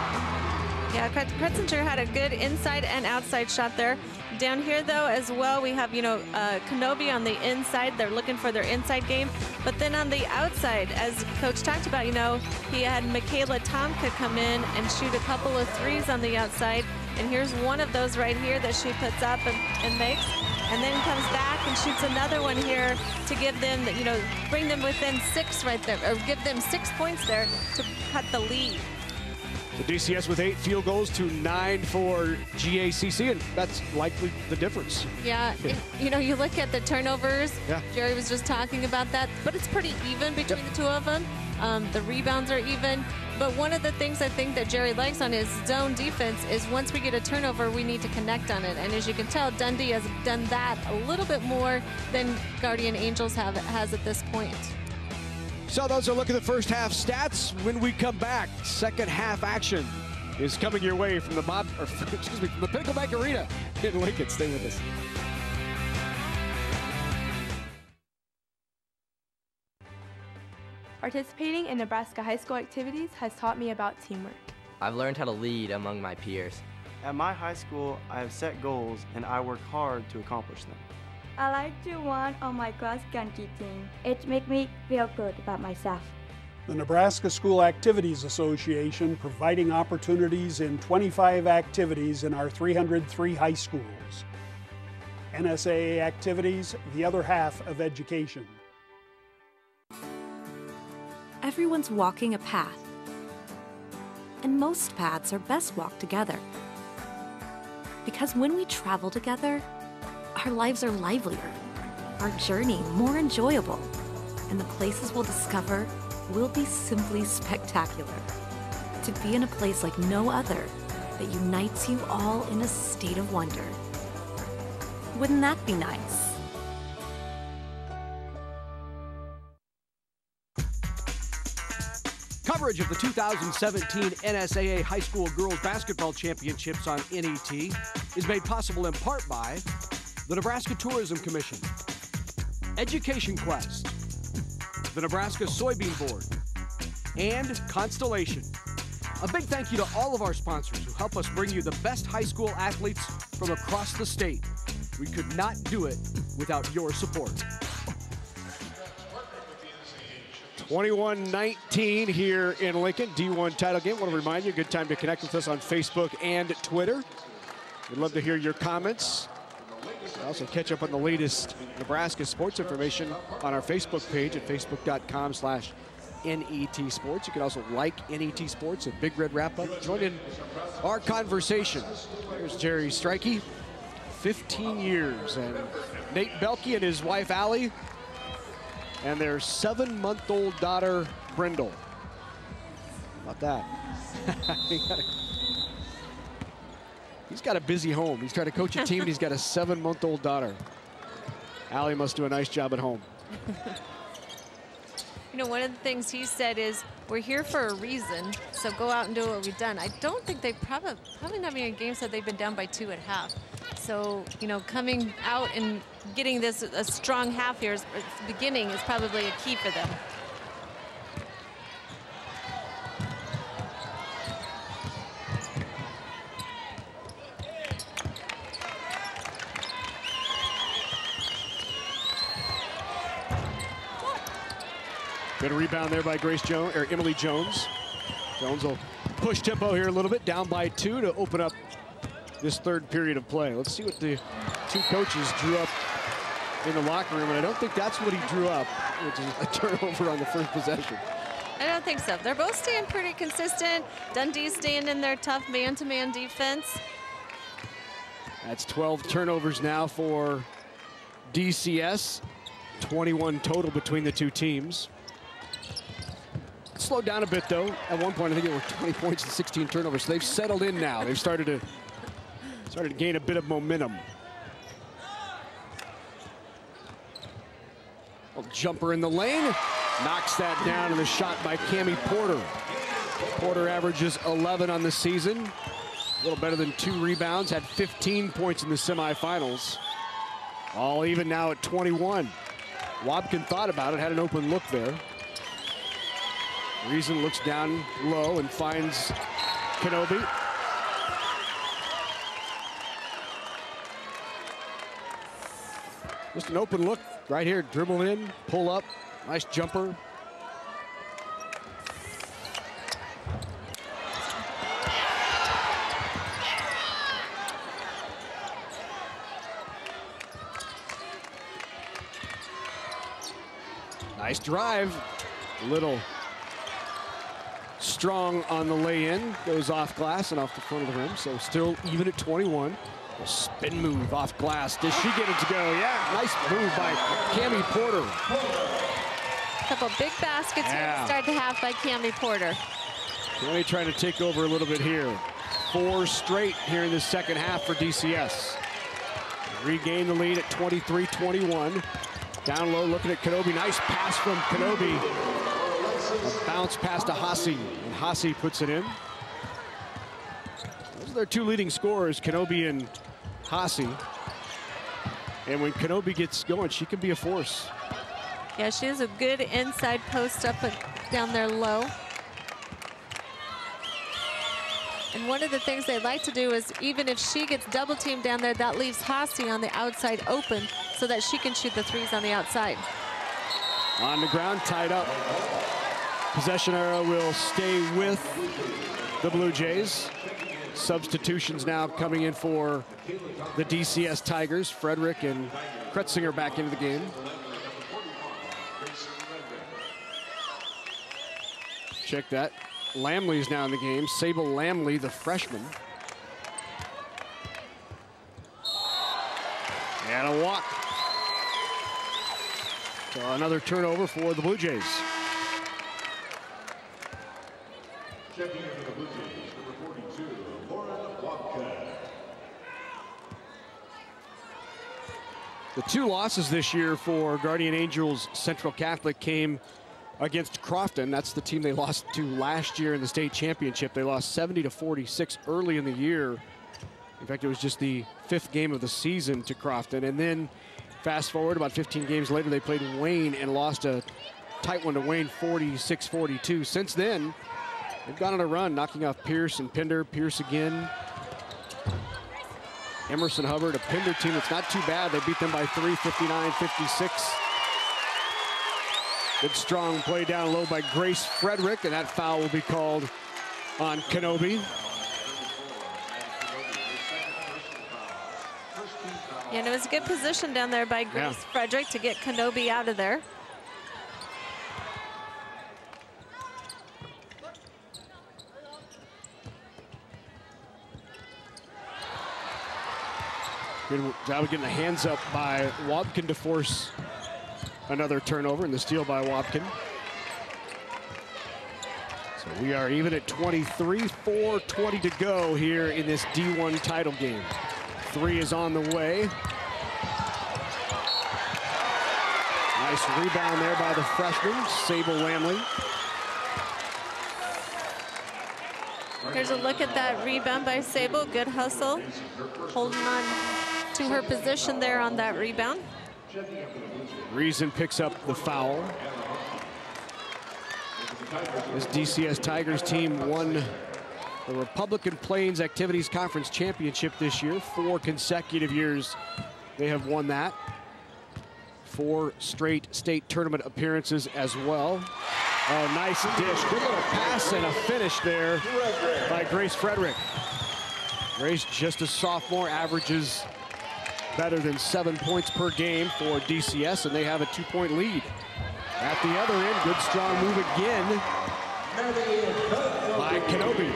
Yeah, Kretzinger had a good inside and outside shot there. Down here, though, as well, we have, Kenobi on the inside. They're looking for their inside game. But then on the outside, as Coach talked about, he had Michaela Tomka come in and shoot a couple of threes on the outside. And here's one of those right here that she puts up and makes. And then comes back and shoots another one here to give them, bring them within 6 right there, or give them 6 points there to cut the lead. The DCS with 8 field goals to 9 for GACC, and that's likely the difference. Yeah, you look at the turnovers. Yeah. Jerry was just talking about that, but it's pretty even between the 2 of them. The rebounds are even. But one of the things I think that Jerry likes on his zone defense is once we get a turnover, we need to connect on it. And as you can tell, Dundee has done that a little bit more than Guardian Angels has at this point. So those are a look at the first half stats. When we come back, second half action is coming your way from the from the Pinnacle Bank Arena in Lincoln. Stay with us. Participating in Nebraska high school activities has taught me about teamwork. I've learned how to lead among my peers. At my high school, I have set goals and I work hard to accomplish them. I like to run on my cross-country team. It makes me feel good about myself. The Nebraska School Activities Association providing opportunities in 25 activities in our 303 high schools. NSAA activities, the other half of education. Everyone's walking a path, and most paths are best walked together. Because when we travel together, our lives are livelier, our journey more enjoyable, and the places we'll discover will be simply spectacular. To be in a place like no other that unites you all in a state of wonder. Wouldn't that be nice? Coverage of the 2017 NSAA High School Girls Basketball Championships on NET is made possible in part by the Nebraska Tourism Commission, Education Quest, the Nebraska Soybean Board, and Constellation. A big thank you to all of our sponsors who help us bring you the best high school athletes from across the state. We could not do it without your support. 21-19 here in Lincoln, D1 title game. I want to remind you, good time to connect with us on Facebook and Twitter. We'd love to hear your comments. Also catch up on the latest Nebraska sports information on our Facebook page at facebook.com/NET Sports. You can also like NET Sports and Big Red Wrap Up. Join in our conversation. There's Jerry Strikey, 15 years, and Nate Belke and his wife Allie, and their 7-month-old daughter, Brindle. How about that? He's got a busy home. He's trying to coach a team, and he's got a 7-month-old daughter. Allie must do a nice job at home. One of the things he said is, we're here for a reason, so go out and do what we've done. I don't think they probably not being a game, so they've been down by 2 at half. So, coming out and getting a strong half here at the beginning is probably a key for them. Good rebound there by Emily Jones. Jones will push tempo here a little bit, down by 2 to open up this third period of play. Let's see what the two coaches drew up in the locker room, and I don't think that's what he drew up, which is a turnover on the first possession. I don't think so. They're both staying pretty consistent. Dundee's staying in their tough man-to-man defense. That's 12 turnovers now for DCS. 21 total between the two teams. It slowed down a bit, though. At one point, I think it were 20 points and 16 turnovers. So they've settled in now. They've started to gain a bit of momentum. A jumper in the lane. Knocks that down, and the shot by Cammie Porter. Porter averages 11 on the season. A little better than 2 rebounds. Had 15 points in the semifinals. All even now at 21. Wobkin thought about it, had an open look there. Reason looks down low and finds Kenobi. Just an open look right here. Dribble in, pull up. Nice jumper. Nice drive. Little strong on the lay-in. Goes off glass and off the front of the rim. So still even at 21. A spin move off glass. Does she get it to go? Yeah, nice move by Cammie Porter. A couple big baskets here to start the half by Cammie Porter. Cammie trying to take over a little bit here. 4 straight here in the second half for DCS. Regain the lead at 23-21. Down low, looking at Kenobi. Nice pass from Kenobi. A bounce pass to Haase, and Haase puts it in. Those are their 2 leading scorers, Kenobi and Haase. And when Kenobi gets going, she can be a force. Yeah, she has a good inside post up and down there low. And one of the things they like to do is, even if she gets double teamed down there, that leaves Haase on the outside open so that she can shoot the threes on the outside. On the ground, tied up. Possession arrow will stay with the Blue Jays. Substitutions now coming in for the DCS Tigers. Frederick and Kretzinger back into the game. Check that. Lamley's now in the game. Sable Lamley, the freshman. And a walk. So another turnover for the Blue Jays. Checking in for the Blue Jays, number 42, Lauren Wobkin. The 2 losses this year for Guardian Angels Central Catholic came against Crofton. That's the team they lost to last year in the state championship. They lost 70-46 early in the year. In fact, it was just the 5th game of the season to Crofton. And then fast forward about 15 games later, they played Wayne and lost a tight one to Wayne, 46-42. Since then, they've gone on a run, knocking off Pierce and Pinder. Pierce again. Emerson Hubbard, a Pinder team that's not too bad. They beat them by 3, 59-56. Good strong play down low by Grace Frederick, and that foul will be called on Kenobi. Yeah, and it was a good position down there by Grace Frederick to get Kenobi out of there. Good job of getting the hands up by Wobkin to force another turnover, and the steal by Wobkin. So we are even at 23, 4:20 to go here in this D1 title game. 3 is on the way. Nice rebound there by the freshman, Sable Lamley. Here's a look at that rebound by Sable. Good hustle. Holding on to her position there on that rebound. Reason picks up the foul. This DCS Tigers team won the Republican Plains Activities Conference Championship this year. 4 consecutive years they have won that. 4 straight state tournament appearances as well. Oh, nice dish. Good little pass and a finish there by Grace Frederick. Grace, just a sophomore, averages better than 7 points per game for DCS, and they have a 2-point lead. At the other end, good strong move again by Kenobi.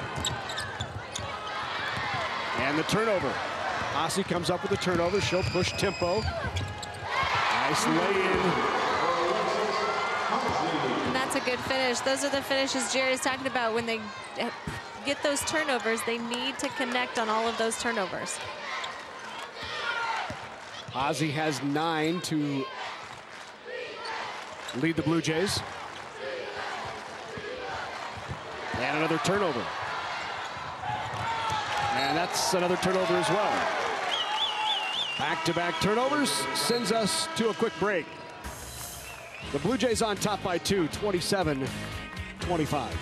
And the turnover. Ossie comes up with the turnover. She'll push tempo. Nice lay-in. And that's a good finish. Those are the finishes Jerry's talking about. When they get those turnovers, they need to connect on all of those turnovers. Ossie has 9 to lead the Blue Jays. And another turnover. And that's another turnover as well. Back-to-back turnovers sends us to a quick break. The Blue Jays on top by 2, 27-25.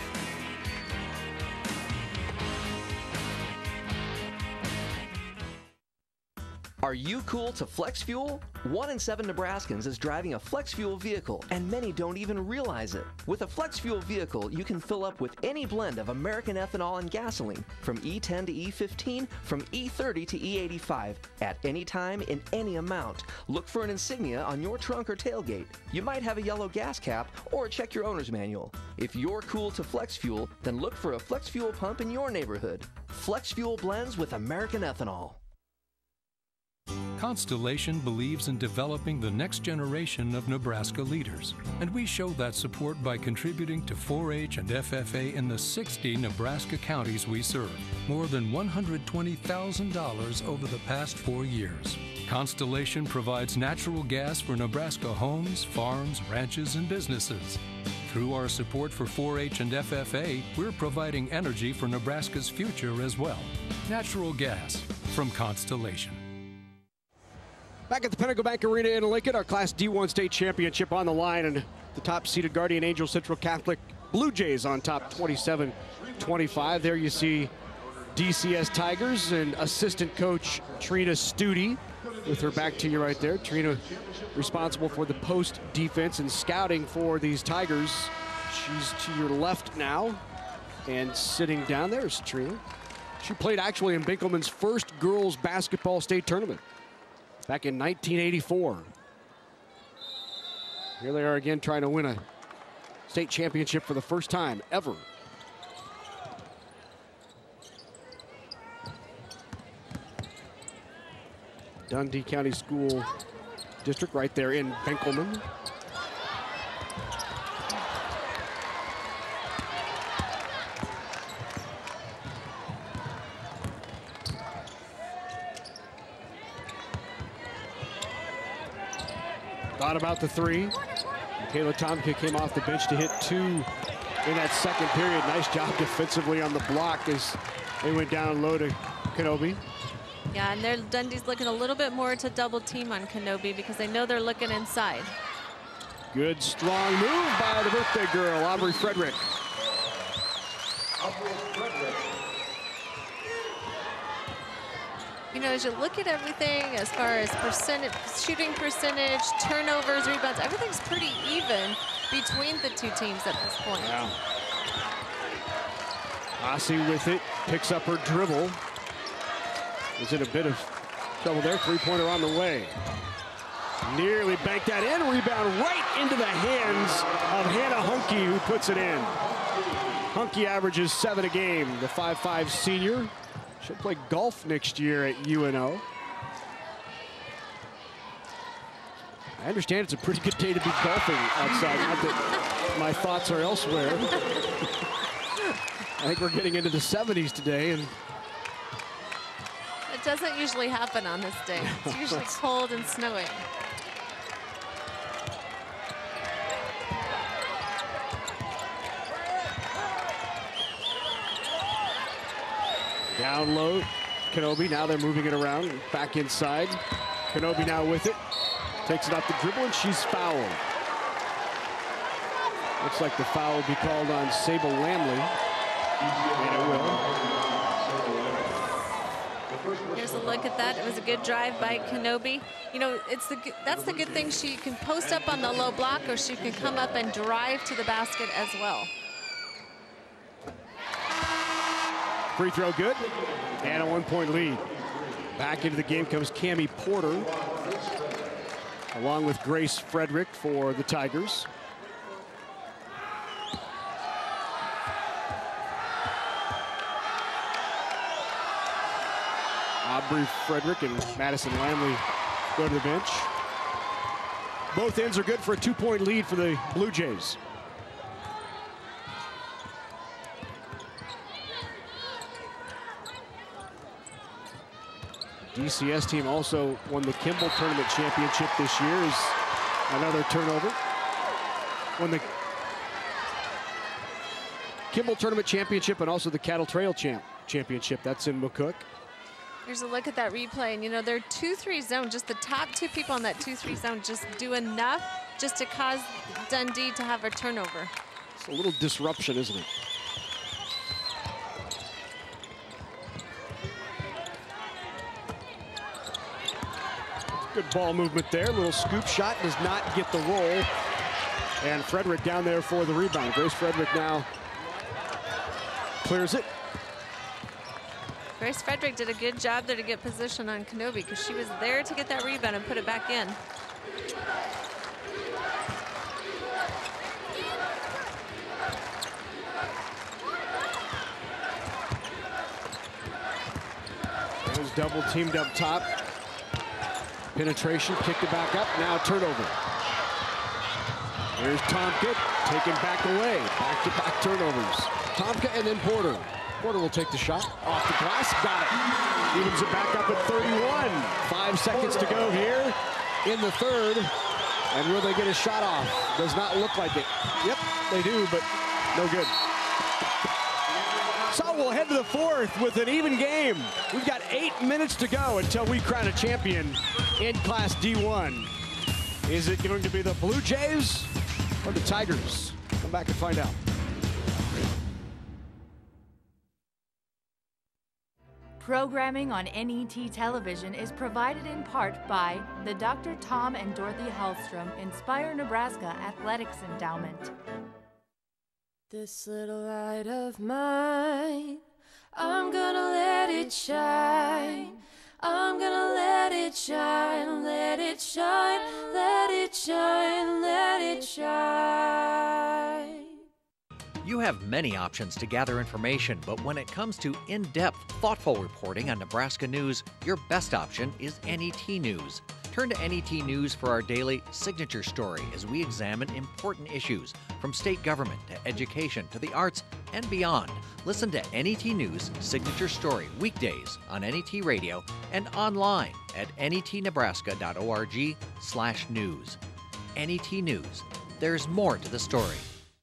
Are you cool to flex fuel? 1 in 7 Nebraskans is driving a flex fuel vehicle, and many don't even realize it. With a flex fuel vehicle, you can fill up with any blend of American ethanol and gasoline, from E10 to E15, from E30 to E85, at any time in any amount. Look for an insignia on your trunk or tailgate. You might have a yellow gas cap, or check your owner's manual. If you're cool to flex fuel, then look for a flex fuel pump in your neighborhood. Flex fuel blends with American ethanol. Constellation believes in developing the next generation of Nebraska leaders, and we show that support by contributing to 4-H and FFA in the 60 Nebraska counties we serve, more than $120,000 over the past 4 years. Constellation provides natural gas for Nebraska homes, farms, ranches, and businesses. Through our support for 4-H and FFA, we're providing energy for Nebraska's future as well. Natural gas from Constellation. Back at the Pinnacle Bank Arena in Lincoln, our Class D1 state championship on the line, and the top-seeded Guardian Angel Central Catholic Blue Jays on top 27-25. There you see DCS Tigers and assistant coach Trina Studi with her back to you right there. Trina responsible for the post defense and scouting for these Tigers. She's to your left now, and sitting down there is Trina. She played actually in Binkelman's first girls basketball state tournament back in 1984. Here they are again trying to win a state championship for the first time ever. Dundy County School District right there in Binkelman. Thought about the 3. Kayla Tomka came off the bench to hit 2 in that second period. Nice job defensively on the block as they went down low to Kenobi. Yeah, and Dundee's looking a little bit more to double team on Kenobi because they know they're looking inside. Good strong move by the birthday girl, Aubrey Frederick. You know, as you look at everything as far as shooting percentage, turnovers, rebounds, everything's pretty even between the two teams at this point. Yeah. Ossie with it, picks up her dribble. Is in a bit of trouble there. 3-pointer on the way. Nearly banked that in. Rebound right into the hands of Hannah Hunke, who puts it in. Hunke averages 7 a game. The 5'5" senior. She'll play golf next year at UNO. I understand it's a pretty good day to be golfing outside. Not that my thoughts are elsewhere. I think we're getting into the 70s today, and it doesn't usually happen on this day. It's usually cold and snowing. Down low, Kenobi. Now they're moving it around. Back inside. Kenobi now with it. Takes it off the dribble, and she's fouled. Looks like the foul will be called on Sable Lamley. And it will. Here's a look at that. It was a good drive by Kenobi. You know, that's the good thing. She can post up on the low block, or she can come up and drive to the basket as well. Free throw good, and a 1-point lead. Back into the game comes Cammie Porter, along with Grace Frederick for the Tigers. Aubrey Frederick and Madison Lamley go to the bench. Both ends are good for a 2-point lead for the Blue Jays. DCS team also won the Kimball Tournament Championship this year. Is another turnover. Won the Kimball Tournament Championship and also the Cattle Trail Championship. That's in McCook. Here's a look at that replay, and you know, their 2-3 zone, just the top two people on that 2-3 zone just do enough just to cause Dundee to have a turnover. It's a little disruption, isn't it? Good ball movement there. Little scoop shot, does not get the roll. And Frederick down there for the rebound. Grace Frederick now clears it. Grace Frederick did a good job there to get position on Kenobi, because she was there to get that rebound and put it back in. It was double teamed up top. Penetration, kicked it back up, now turnover. Here's Tomka, taken back away. Back-to-back turnovers. Tomka and then Porter. Porter will take the shot off the glass, got it. Evens it back up at 31. 5 seconds to go here in the third. And will they get a shot off? Does not look like it. Yep, they do, but no good. So we'll head to the fourth with an even game. We've got 8 minutes to go until we crown a champion in Class D1. Is it going to be the Blue Jays or the Tigers? Come back and find out. Programming on NET television is provided in part by the Dr. Tom and Dorothy Hallstrom Inspire Nebraska Athletics Endowment. This little light of mine, I'm gonna let it shine. I'm gonna let it shine, let it shine, let it shine, let it shine. You have many options to gather information, but when it comes to in-depth, thoughtful reporting on Nebraska news, your best option is NET News. Turn to NET News for our daily Signature Story as we examine important issues from state government to education to the arts and beyond. Listen to NET News Signature Story weekdays on NET Radio and online at netnebraska.org/news. NET News. There's more to the story.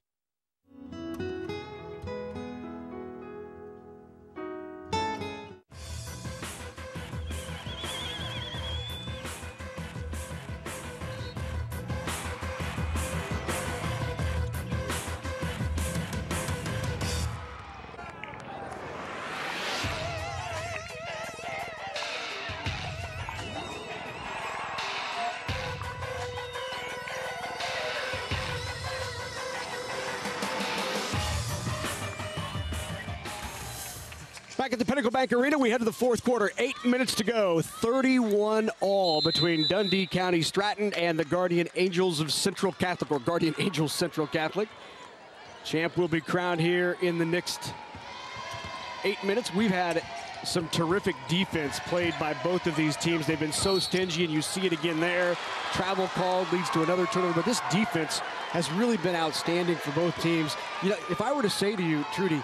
Back at the Pinnacle Bank Arena, we head to the fourth quarter. 8 minutes to go. 31-all between Dundy County-Stratton and the Guardian Angels of Central Catholic, or Guardian Angels Central Catholic. Champ will be crowned here in the next 8 minutes. We've had some terrific defense played by both of these teams. They've been so stingy, and you see it again there. Travel called leads to another turnover, but this defense has really been outstanding for both teams. You know, if I were to say to you, Trudy,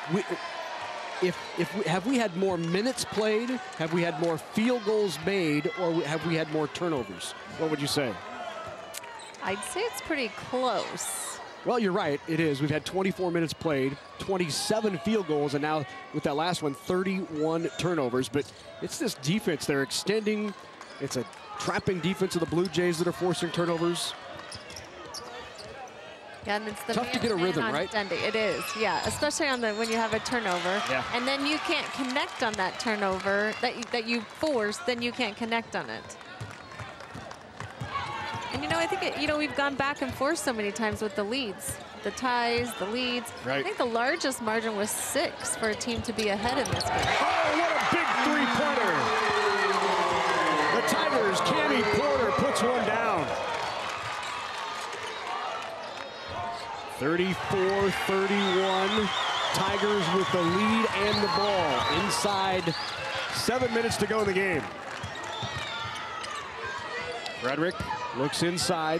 have we had more minutes played? Have we had more field goals made? Or have we had more turnovers? What would you say? I'd say it's pretty close. Well, you're right. It is. We've had 24 minutes played, 27 field goals, and now with that last one, 31 turnovers. But it's this defense they're extending. It's a trapping defense of the Blue Jays that are forcing turnovers. Yeah, and it's the tough to get a rhythm, right? Dundy. It is, yeah, especially on when you have a turnover. Yeah. And then you can't connect on that turnover that you force, then you can't connect on it. And I think we've gone back and forth so many times with the leads, the ties, the leads. Right. I think the largest margin was 6 for a team to be ahead in this game. Oh, what a big three-pointer! The Tigers, Cammy Porter puts one down. 34-31. Tigers with the lead and the ball inside 7 minutes to go in the game. Frederick looks inside.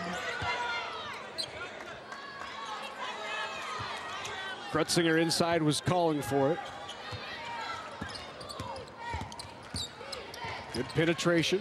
Krutzinger inside was calling for it. Good penetration.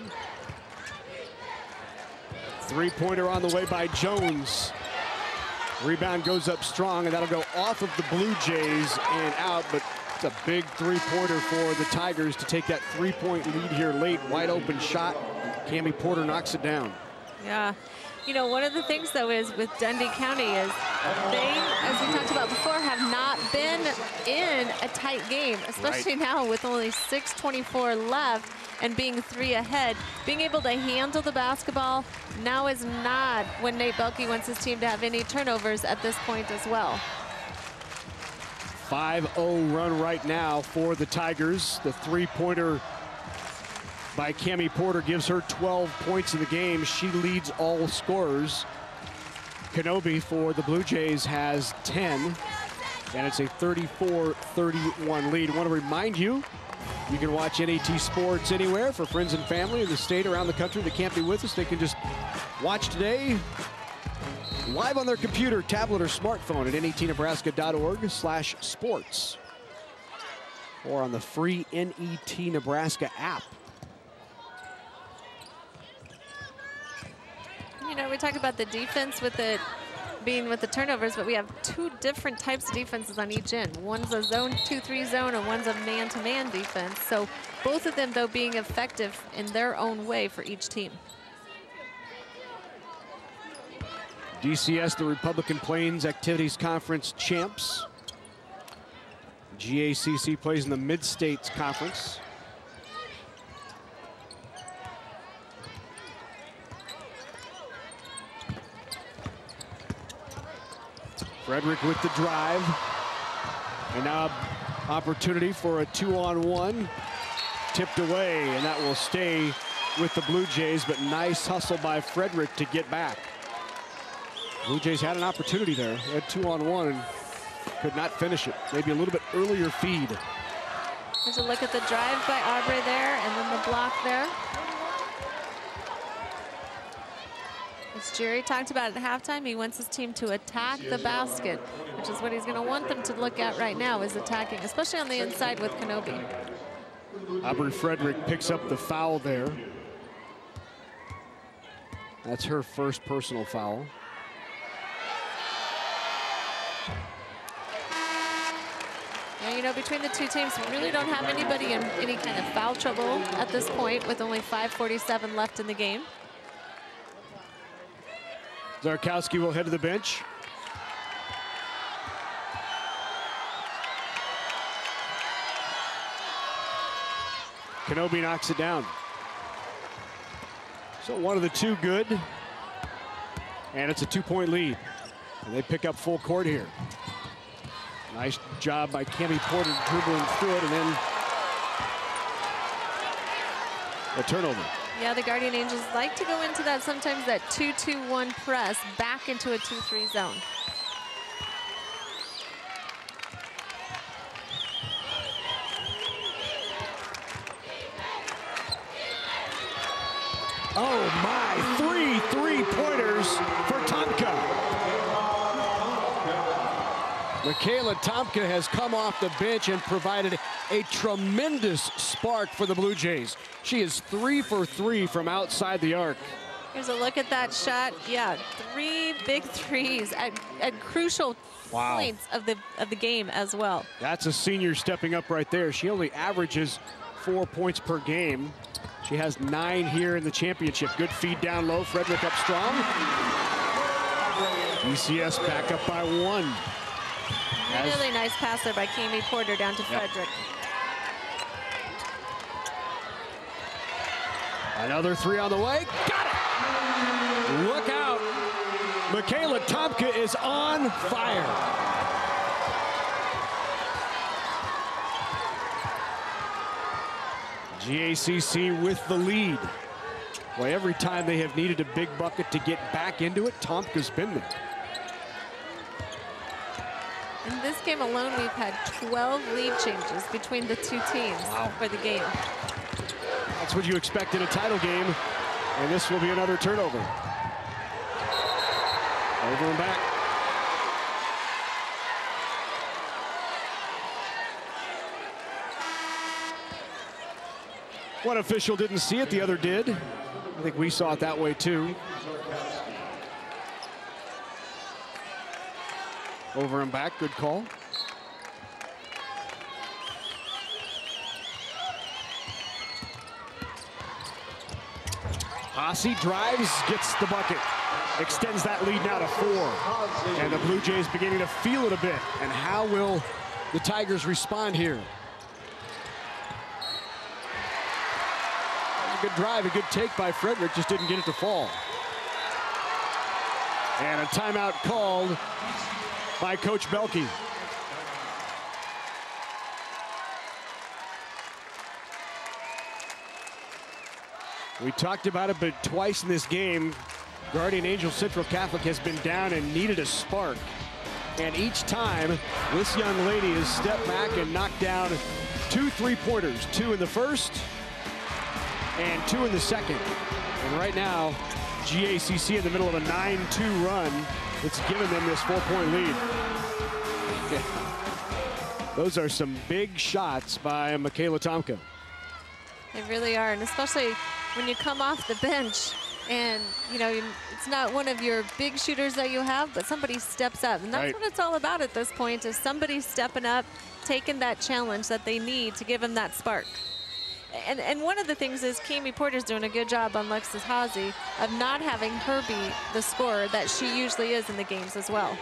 Three-pointer on the way by Jones. Rebound goes up strong, and that'll go off of the Blue Jays and out, but it's a big three-pointer for the Tigers to take that three-point lead here late. Wide open shot. Cammy Porter knocks it down. Yeah. One of the things, though, is with Dundy County is they, as we talked about before, have not been in a tight game, especially now with only 6:24 left and being 3 ahead. Being able to handle the basketball now is not when Nate Belke wants his team to have any turnovers at this point as well. 5-0 run right now for the Tigers. The three-pointer by Cammy Porter gives her 12 points in the game. She leads all scorers. Kenobi for the Blue Jays has 10, and it's a 34-31 lead. I want to remind you, you can watch NAT Sports anywhere. For friends and family in the state, around the country that can't be with us, they can just watch today live on their computer, tablet, or smartphone at natnebraska.org/sports, or on the free NET Nebraska app. We talked about the defense with it being with the turnovers, but we have 2 different types of defenses on each end. One's a zone 2-3 zone, and one's a man-to-man defense. So both of them, though, being effective in their own way for each team. DCS, the Republican Plains Activities Conference champs. GACC plays in the Mid-States Conference. Frederick with the drive. And now opportunity for a 2-on-1. Tipped away, and that will stay with the Blue Jays, but nice hustle by Frederick to get back. Blue Jays had an opportunity there. They had 2-on-1 and could not finish it. Maybe a little bit earlier feed. There's a look at the drive by Aubrey there, and then the block there. As Jerry talked about at halftime, he wants his team to attack the basket, which is what he's going to want them to look at right now, is attacking, especially on the inside with Kenobi. Aubrey Frederick picks up the foul there. That's her first personal foul. Yeah, between the two teams, we really don't have anybody in any kind of foul trouble at this point, with only 5:47 left in the game. Zarkowski will head to the bench. Kenobi knocks it down. So one of the two good. And it's a 2-point lead. And they pick up full court here. Nice job by Cammy Porter dribbling through it, and then a turnover. Yeah, the Guardian Angels like to go into that, sometimes that 2-2-1 press back into a 2-3 zone. Oh my, 3 3-pointers for Tomka. Michaela Tomka has come off the bench and provided a tremendous spark for the Blue Jays. She is 3 for 3 from outside the arc. Here's a look at that shot. Yeah, 3 big threes at crucial points of the game as well. That's a senior stepping up right there. She only averages 4 points per game. She has 9 here in the championship. Good feed down low. Frederick up strong. DCS back up by 1. Really nice pass there by Kami Porter down to Frederick. Another 3 on the way. Got it! Look out! Michaela Tomka is on fire. GACC with the lead. Boy, every time they have needed a big bucket to get back into it, Tomka's been there. In this game alone, we've had 12 lead changes between the two teams for the game. That's what you expect in a title game, and this will be another turnover. Over and back. One official didn't see it, the other did. I think we saw it that way too. Over and back, good call. Haase drives, gets the bucket. Extends that lead now to 4. And the Blue Jays beginning to feel it a bit. And how will the Tigers respond here? A good drive, a good take by Frederick, just didn't get it to fall. And a timeout called by Coach Belke. We talked about it, but twice in this game, Guardian Angel Central Catholic has been down and needed a spark. And each time, this young lady has stepped back and knocked down 2 3-pointers, 2 in the first and 2 in the second. And right now, GACC in the middle of a 9-2 run. It's given them this 4-point lead. Those are some big shots by Michaela Tomka. They really are, and especially when you come off the bench and, you know, it's not one of your big shooters that you have, but somebody steps up. And that's what it's all about at this point, is somebody stepping up, taking that challenge that they need to give them that spark. And one of the things is Kami Porter's doing a good job on Lexis Haase of not having her be the scorer that she usually is in the games as well.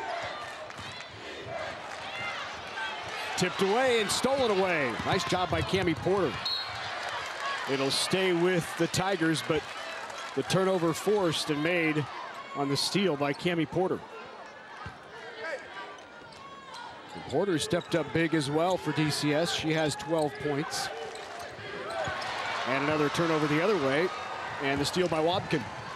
Tipped away and stolen away. Nice job by Kami Porter. It'll stay with the Tigers, but the turnover forced and made on the steal by Kami Porter. And Porter stepped up big as well for DCS. She has 12 points. And another turnover the other way, and the steal by Wobkin.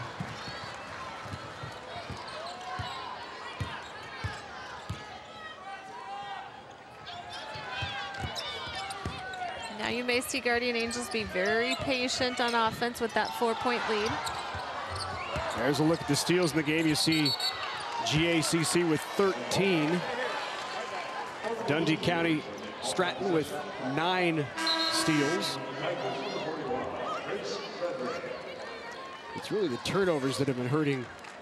Now you may see Guardian Angels be very patient on offense with that 4-point lead. There's a look at the steals in the game. You see GACC with 13. Dundy County-Stratton with 9 steals. It's really the turnovers that have been hurting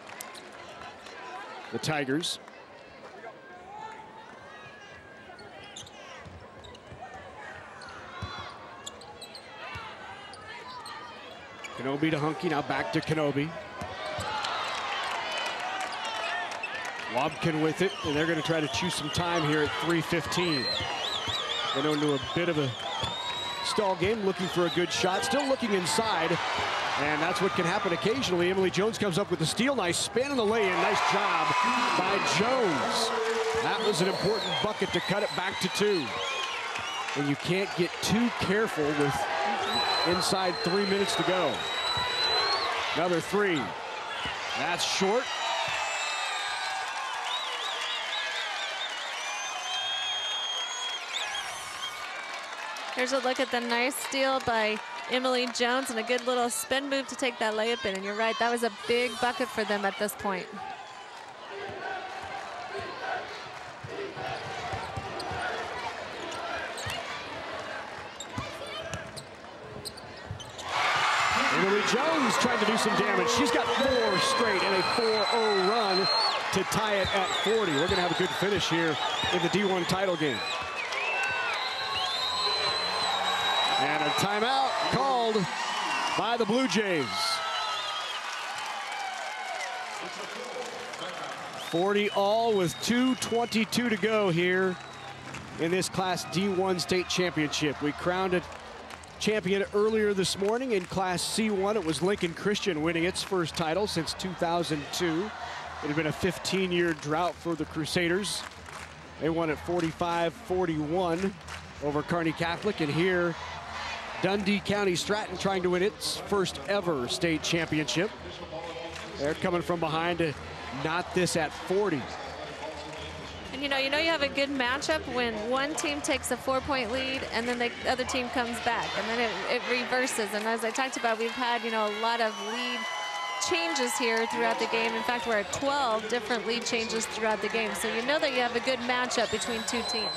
the Tigers. Kenobi to Hunky, now back to Kenobi. Wobkin with it, and they're going to try to chew some time here at 3:15. Going into a bit of a stall game, looking for a good shot, still looking inside, and that's what can happen occasionally. Emily Jones comes up with the steal, nice spin and the lay-in, nice job by Jones. That was an important bucket to cut it back to 2. And you can't get too careful with inside 3 minutes to go. Another 3. That's short. Here's a look at the nice steal by Emily Jones and a good little spin move to take that layup in. And you're right, that was a big bucket for them at this point. Emily Jones trying to do some damage. She's got 4 straight and a 4-0 run to tie it at 40. We're going to have a good finish here in the D1 title game. And a timeout called by the Blue Jays. 40 all with 2:22 to go here in this Class D1 state championship. We crowned a champion earlier this morning in Class C1. It was Lincoln Christian winning its first title since 2002. It had been a 15-year drought for the Crusaders. They won at 45-41 over Kearney Catholic, and here Dundy County-Stratton trying to win its first ever state championship. They're coming from behind to knot this at 40. And you know you have a good matchup when one team takes a 4-point lead and then the other team comes back, and then it reverses. And as I talked about, we've had a lot of lead changes here throughout the game. In fact, we're at 12 different lead changes throughout the game. So you know that you have a good matchup between two teams.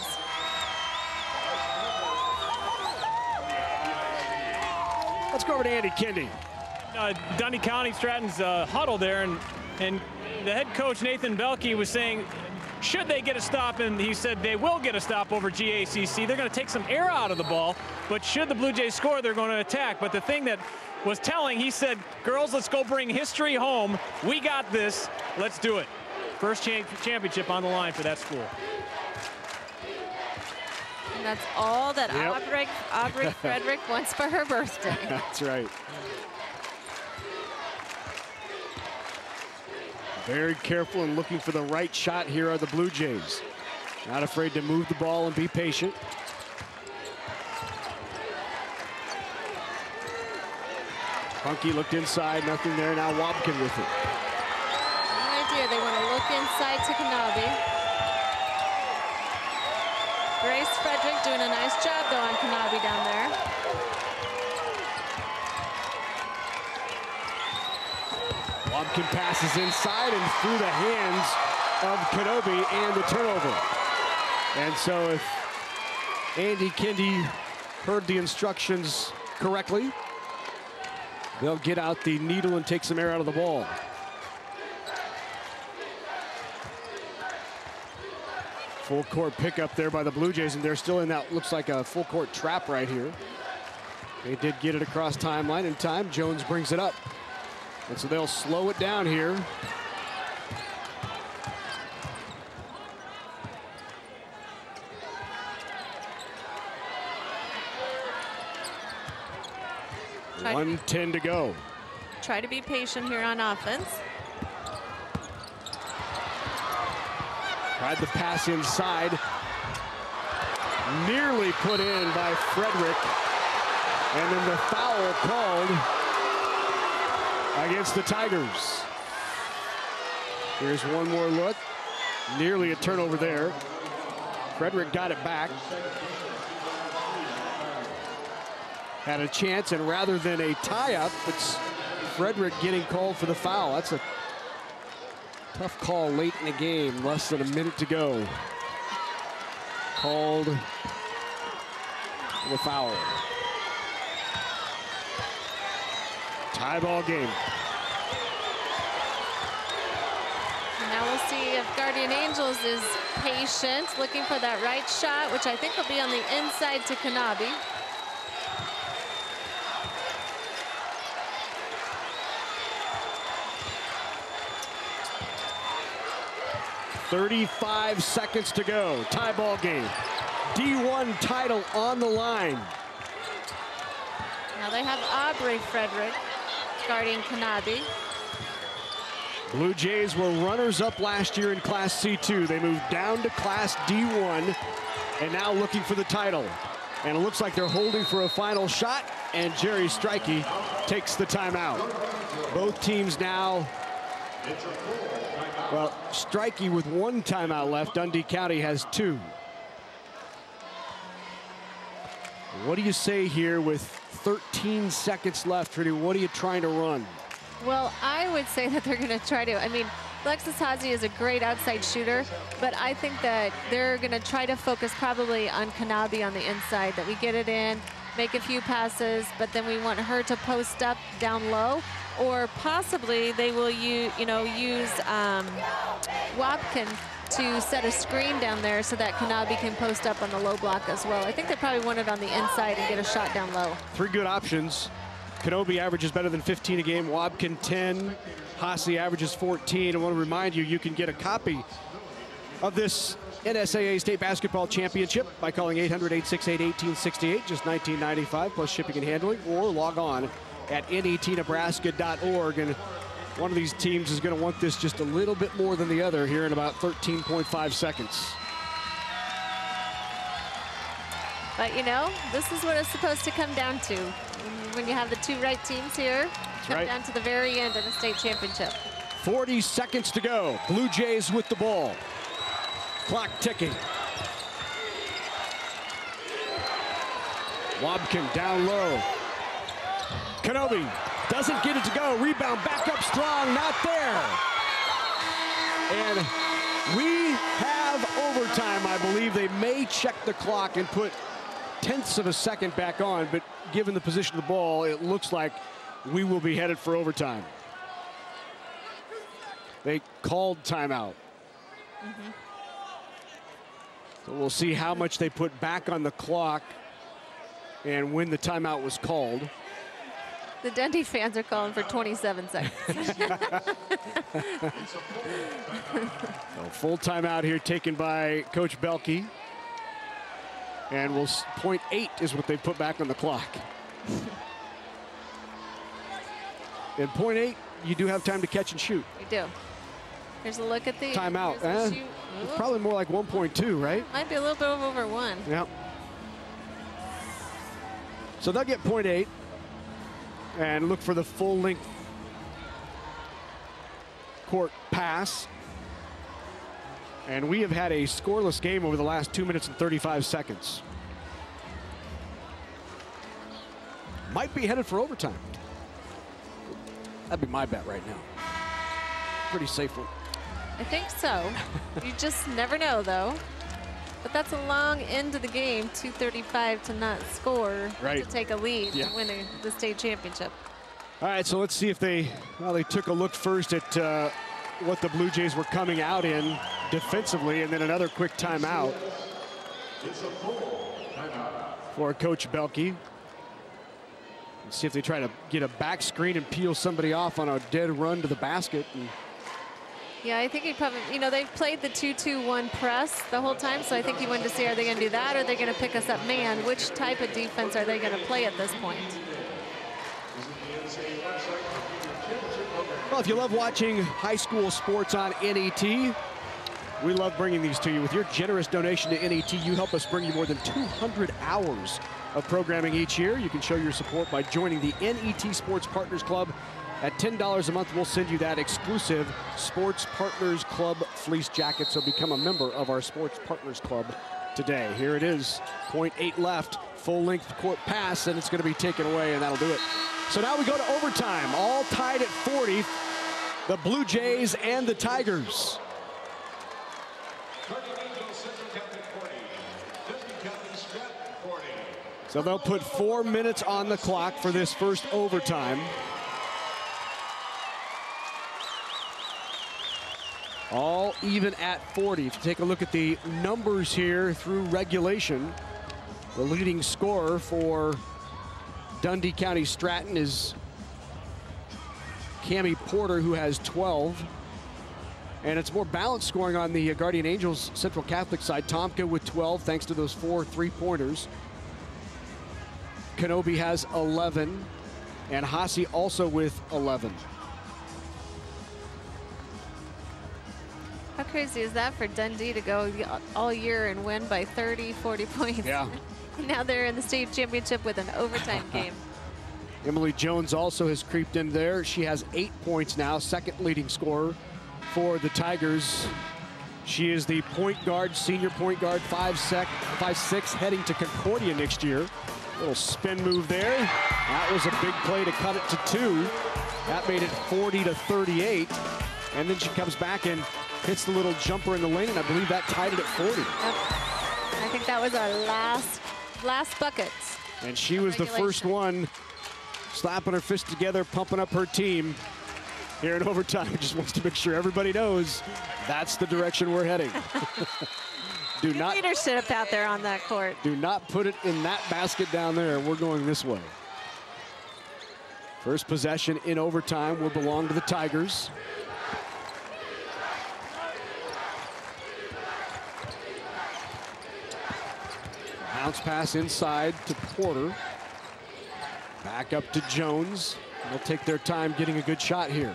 Let's go over to Andy Kindy. Dundy County-Stratton's huddle there, and the head coach Nathan Belke was saying, should they get a stop, and he said they will get a stop over GACC. They're going to take some air out of the ball, but should the Blue Jays score, they're going to attack. But the thing that was telling, he said, girls, let's go bring history home. We got this. Let's do it. First championship on the line for that school. And that's all that Aubrey Frederick wants for her birthday. That's right. Very careful and looking for the right shot here are the Blue Jays. Not afraid to move the ball and be patient. Hunky looked inside, nothing there. Now Wobkin with it. Good idea. They want to look inside to Kanabe. Grace Frederick doing a nice job though on Kanabe down there. Wobkin passes inside and through the hands of Kenobi and the turnover. And so if Andy Kindy heard the instructions correctly, they'll get out the needle and take some air out of the ball. Full court pickup there by the Blue Jays, and they're still in that looks like a full court trap right here. They did get it across timeline in time. Jones brings it up. And so they'll slow it down here. Try 1:10 to go. Try to be patient here on offense. Tried the pass inside. Nearly put in by Frederick. And then the foul called against the Tigers. Here's one more look. Nearly a turnover there. Frederick got it back. Had a chance, and rather than a tie-up, it's Frederick getting called for the foul. That's a tough call late in the game, less than a minute to go. Called for the foul. Tie ball game. Now we'll see if Guardian Angels is patient, looking for that right shot, which I think will be on the inside to Kanabe. .35 seconds to go. Tie ball game. D1 title on the line. Now they have Aubrey Frederick guarding Kanabe. Blue Jays were runners-up last year in Class C2. They moved down to Class D1 and now looking for the title. And it looks like they're holding for a final shot, and Jerry Strikey takes the timeout. Both teams now, well, Strikey with one timeout left. Dundy County has two. What do you say here with 13 seconds left, Trudy? What are you trying to run? Well, I would say that they're going to try to, I mean, Alexis Hazy is a great outside shooter, but I think that they're going to try to focus probably on Kanabe on the inside, that we get it in, make a few passes, but then we want her to post up down low, or possibly they will use Wobkin to set a screen down there so that Kanabe can post up on the low block as well. I think they probably want it on the inside and get a shot down low. Three good options. Kenobi averages better than 15 a game. Wobkin 10. Haase averages 14. I want to remind you, you can get a copy of this NSAA State Basketball Championship by calling 800-868-1868, just $19.95 plus shipping and handling, or log on at netnebraska.org. And one of these teams is going to want this just a little bit more than the other here in about 13.5 seconds. But you know, this is what it's supposed to come down to. When you have the two right teams here, come down to the very end of the state championship. 40 seconds to go. Blue Jays with the ball. Clock ticking. Wobkin down low. Kenobi doesn't get it to go. Rebound back up strong, not there. And we have overtime, I believe. They may check the clock and put tenths of a second back on, but given the position of the ball, it looks like we will be headed for overtime. They called timeout. So we'll see how much they put back on the clock and when the timeout was called. The Dundy fans are calling for 27 seconds. So full timeout here taken by Coach Belke. And we'll 0.8 is what they put back on the clock. In 0.8, you do have time to catch and shoot. You do. Here's a look at the timeout. It's probably more like 1.2, right? Might be a little bit over 1. Yep. So they'll get 0.8 and look for the full length court pass. And we have had a scoreless game over the last 2 minutes and 35 seconds. Might be headed for overtime. That'd be my bet right now. Pretty safe one. I think so. You just never know, though. But that's a long end of the game, 2:35 to not score, to take a lead to win the state championship. All right, so let's see if they took a look first at what the Blue Jays were coming out in defensively, and then another quick timeout for Coach Belke. Let's see if they try to get a back screen and peel somebody off on a dead run to the basket. Yeah, I think he probably, you know, they've played the 2-2-1 press the whole time, so I think he wanted to see, are they going to do that, or are they going to pick us up man? Which type of defense are they going to play at this point? Well, if you love watching high school sports on NET, we love bringing these to you. With your generous donation to NET, you help us bring you more than 200 hours of programming each year. You can show your support by joining the NET Sports Partners Club. At $10 a month, we'll send you that exclusive Sports Partners Club fleece jacket. So become a member of our Sports Partners Club today. Here it is, 0.8 left, full-length court pass, and it's going to be taken away, and that'll do it. So now we go to overtime, all tied at 40, the Blue Jays and the Tigers. So they'll put 4 minutes on the clock for this first overtime. All even at 40. If you take a look at the numbers here through regulation, the leading scorer for Dundy County-Stratton is Cammie Porter, who has 12. And it's more balanced scoring on the Guardian Angels Central Catholic side. Tomka with 12, thanks to those 4 3-pointers. Kenobi has 11, and Haase also with 11. How crazy is that for Dundee to go all year and win by 30, 40 points? Yeah. Now they're in the state championship with an overtime game. Emily Jones also has creeped in there. She has 8 points now, second leading scorer for the Tigers. She is the point guard, senior point guard, 5'6", heading to Concordia next year. Little spin move there. That was a big play to cut it to 2. That made it 40-38. And then she comes back and hits the little jumper in the lane, and I believe that tied it at 40. Yep. I think that was our last bucket. And she was the first one slapping her fist together, pumping up her team here in overtime. Just wants to make sure everybody knows that's the direction we're heading. Do not leadership out there on that court. Do not put it in that basket down there. We're going this way. First possession in overtime will belong to the Tigers. Bounce pass inside to Porter. Back up to Jones. They'll take their time getting a good shot here.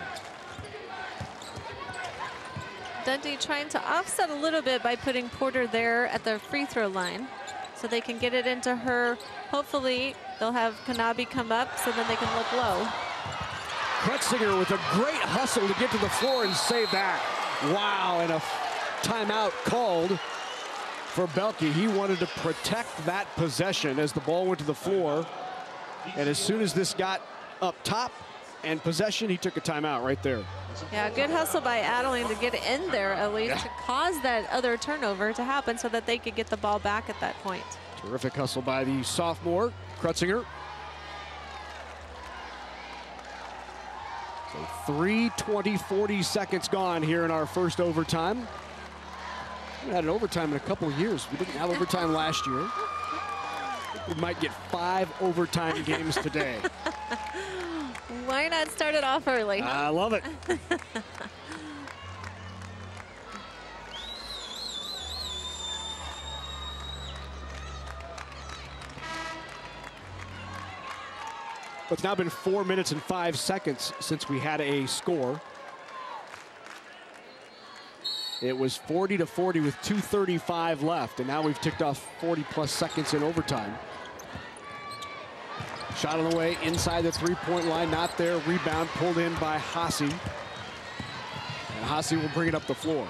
Dundy trying to offset a little bit by putting Porter there at the free throw line so they can get it into her. Hopefully they'll have Kanabe come up so then they can look low. Krutzinger with a great hustle to get to the floor and save that. Wow, and a timeout called for Belke. He wanted to protect that possession as the ball went to the floor. And as soon as this got up top and possession, he took a timeout right there. Yeah, good hustle by Adeline to get in there at least to cause that other turnover to happen so that they could get the ball back at that point. Terrific hustle by the sophomore, Krutzinger. So 3:20, 40 seconds gone here in our first overtime. We haven't had an overtime in a couple of years. We didn't have overtime last year. We might get 5 overtime games today. Why not start it off early? I love it. It's now been 4 minutes and 5 seconds since we had a score. It was 40-40 with 2:35 left, and now we've ticked off 40+ seconds in overtime. Shot on the way inside the three-point line, not there. Rebound pulled in by Haase. And Haase will bring it up the floor.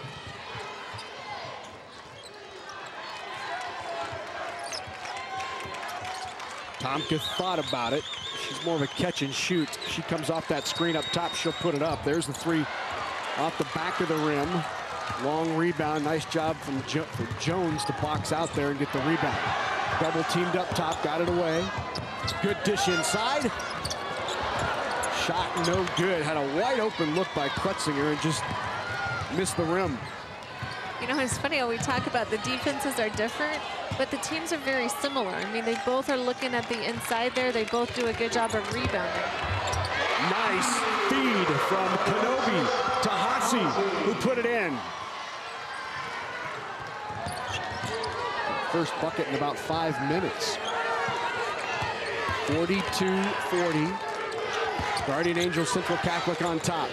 Tomka thought about it. She's more of a catch and shoot. She comes off that screen up top, she'll put it up. There's the three off the back of the rim. Long rebound, nice job from Jones to box out there and get the rebound. Double teamed up top, got it away. Good dish inside. Shot no good. Had a wide open look by Krutzinger and just missed the rim. You know, it's funny how we talk about the defenses are different, but the teams are very similar. I mean, they both are looking at the inside there. They both do a good job of rebounding. Nice feed from Kanobe to Haase, who put it in. First bucket in about 5 minutes. 42-40. Guardian Angel Central Catholic on top.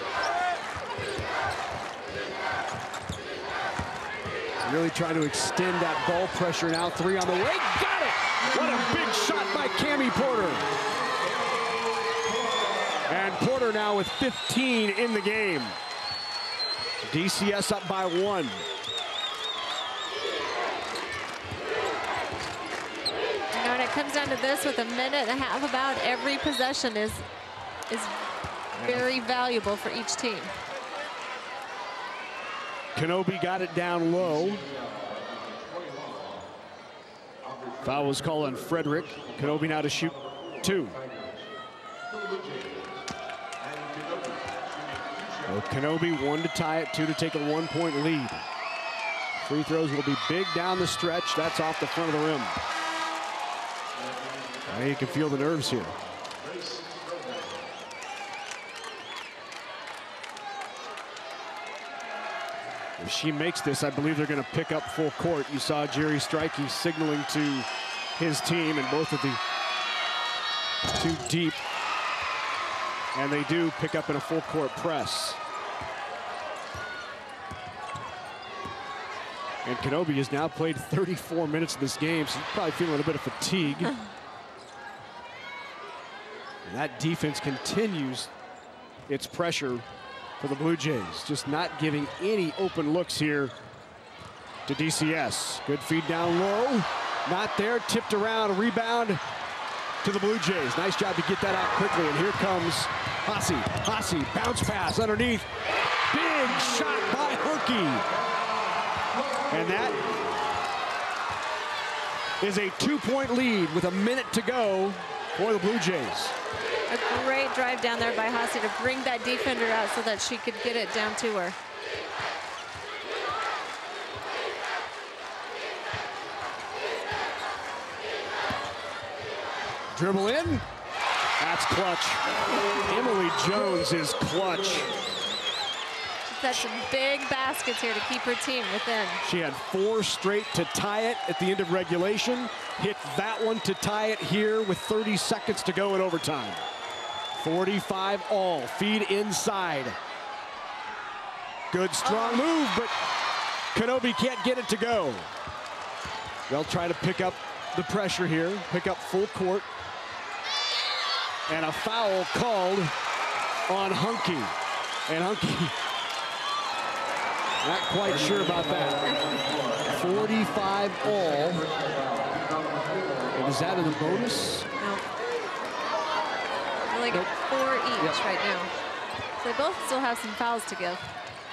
Really trying to extend that ball pressure now. 3 on the way. Got it! What a big shot by Cammie Porter. And Porter now with 15 in the game. DCS up by 1. You know, when it comes down to this, with a minute and a half about, every possession is very valuable for each team. Kanobe got it down low. Foul was called on Frederick. Kanobe now to shoot 2. So Kanobe 1 to tie it, 2 to take a 1-point lead. Free throws will be big down the stretch. That's off the front of the rim. Now you can feel the nerves here. If she makes this, I believe they're going to pick up full court. You saw Jerry Strikey signaling to his team, and both of the 2 deep. And they do pick up in a full court press. And Kanobe has now played 34 minutes of this game, so he's probably feeling a little bit of fatigue. And that defense continues its pressure for the Blue Jays, just not giving any open looks here to DCS. Good feed down low, not there, tipped around, rebound to the Blue Jays. Nice job to get that out quickly, and here comes Haase. Haase, bounce pass underneath. Big shot by Herky. And that is a 2-point lead with a minute to go for the Blue Jays. A great drive down there by Haase to bring that defender out so that she could get it down to her. Dribble in. At That's clutch. Emily Jones is clutch. She's had some big baskets here to keep her team within. She had 4 straight to tie it at the end of regulation. Hit that one to tie it here with 30 seconds to go in overtime. 45 all. Feed inside. Good strong move, but Kenobi can't get it to go. They'll try to pick up the pressure here, pick up full court. And a foul called on Hunky. And Hunky, not quite sure about that. 45 all. And is that in the bonus? No. They're like 4 each right now. So they both still have some fouls to give.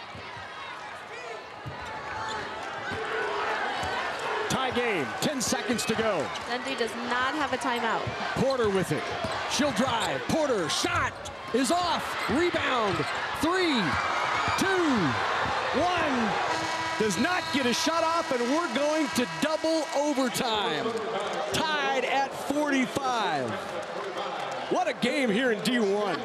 Tie game, 10 seconds to go. Dundy does not have a timeout. Porter with it. She'll drive. Porter, shot is off. Rebound. 3, 2, 1. Does not get a shot off, and we're going to double overtime. Tied at 45. What a game here in D1.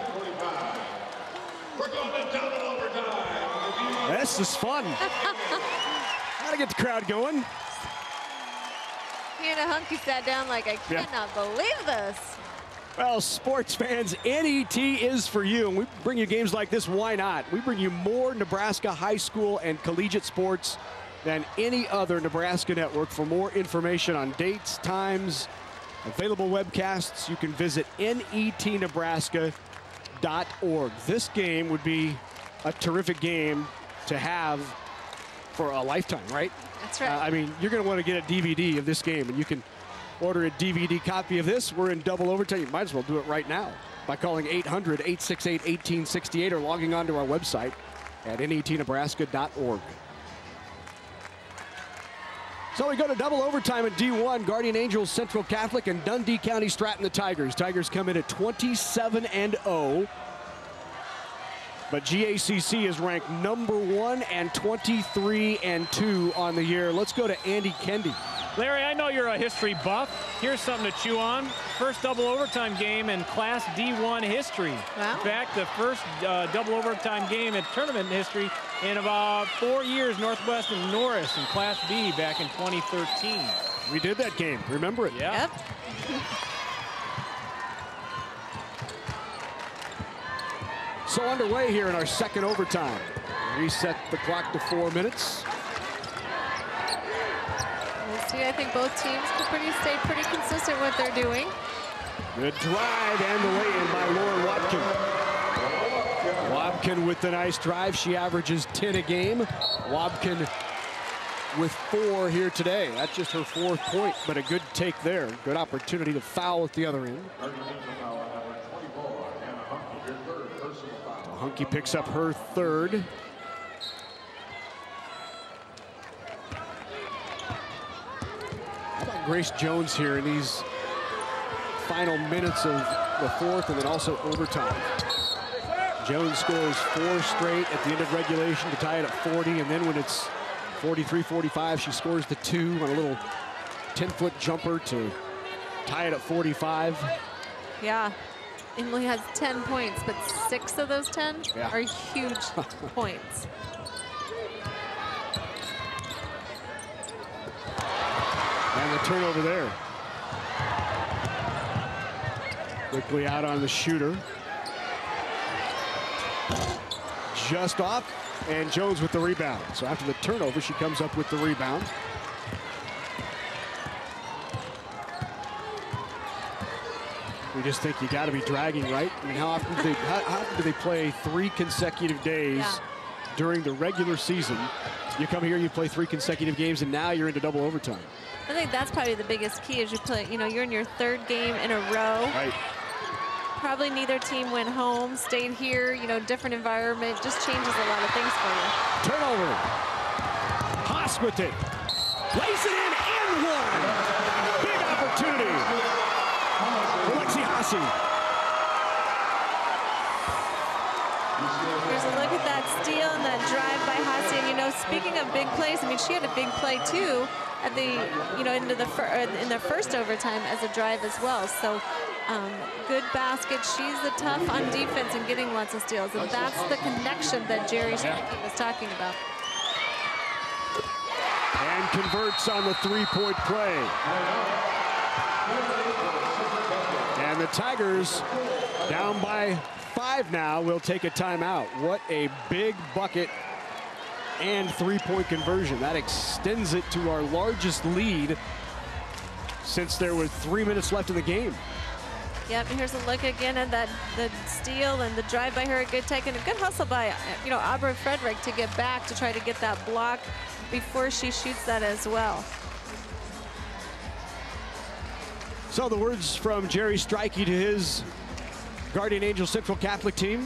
This is fun. Gotta get the crowd going. Hannah Hunky sat down like, I cannot believe this. Well, sports fans, NET is for you. And we bring you games like this, why not? We bring you more Nebraska high school and collegiate sports than any other Nebraska network. For more information on dates, times, available webcasts, you can visit netnebraska.org. This game would be a terrific game to have for a lifetime, right? That's right. I mean, you're going to want to get a DVD of this game, and you can order a DVD copy of this. We're in double overtime. You might as well do it right now by calling 800-868-1868 or logging on to our website at netnebraska.org. So we go to double overtime in D1. Guardian Angels, Central Catholic, and Dundy County-Stratton, the Tigers. Tigers come in at 27-0. But GACC is ranked #1 and 23-2 on the year. Let's go to Andy Kendi. Larry, I know you're a history buff. Here's something to chew on. First double overtime game in Class D1 history. Wow. In fact, the first double overtime game in tournament history in about 4 years, Northwestern Norris in Class B back in 2013. We did that game. Remember it? Yeah. Yep. So underway here in our second overtime. Reset the clock to 4 minutes. We'll see, I think both teams can stay pretty consistent what they're doing. Good drive and the lay-in by Lauren Watkin. Watkin with the nice drive. She averages 10 a game. Watkin with 4 here today. That's just her 4th point, but a good take there. Good opportunity to foul at the other end. Hunky picks up her 3rd. How about Grace Jones here in these final minutes of the 4th and then also overtime? Jones scores 4 straight at the end of regulation to tie it at 40, and then when it's 43-45, she scores the 2 on a little 10-foot jumper to tie it at 45. Yeah. Emily has 10 points, but 6 of those 10 are huge points. And the turnover there. Quickly out on the shooter. Just off, and Jones with the rebound. So after the turnover, she comes up with the rebound. We just think you got to be dragging, right? I mean, how often do they play 3 consecutive days during the regular season? You come here, you play 3 consecutive games, and now you're into double overtime. I think that's probably the biggest key is you play, you're in your 3rd game in a row. Right. Probably neither team went home, stayed here, different environment, just changes a lot of things for you. Turnover. Haas with it. Lays it in and 1. Big opportunity. Alexi Haase. Here's a look at that steal and that drive by Haase. And speaking of big plays, I mean, she had a big play too at the, in the first overtime as a drive as well. So good basket. She's the tough on defense and getting lots of steals. And that's the connection that Jerry Strachey was talking about. And converts on the three-point play. And the Tigers, down by 5 now, will take a timeout. What a big bucket and three-point conversion. That extends it to our largest lead since there were 3 minutes left in the game. Yep, and here's a look again at that, the steal and the drive by her. A good take and a good hustle by, Aubrey Frederick to get back to try to get that block before she shoots that as well. So the words from Jerry Strachey to his Guardian Angel Central Catholic team.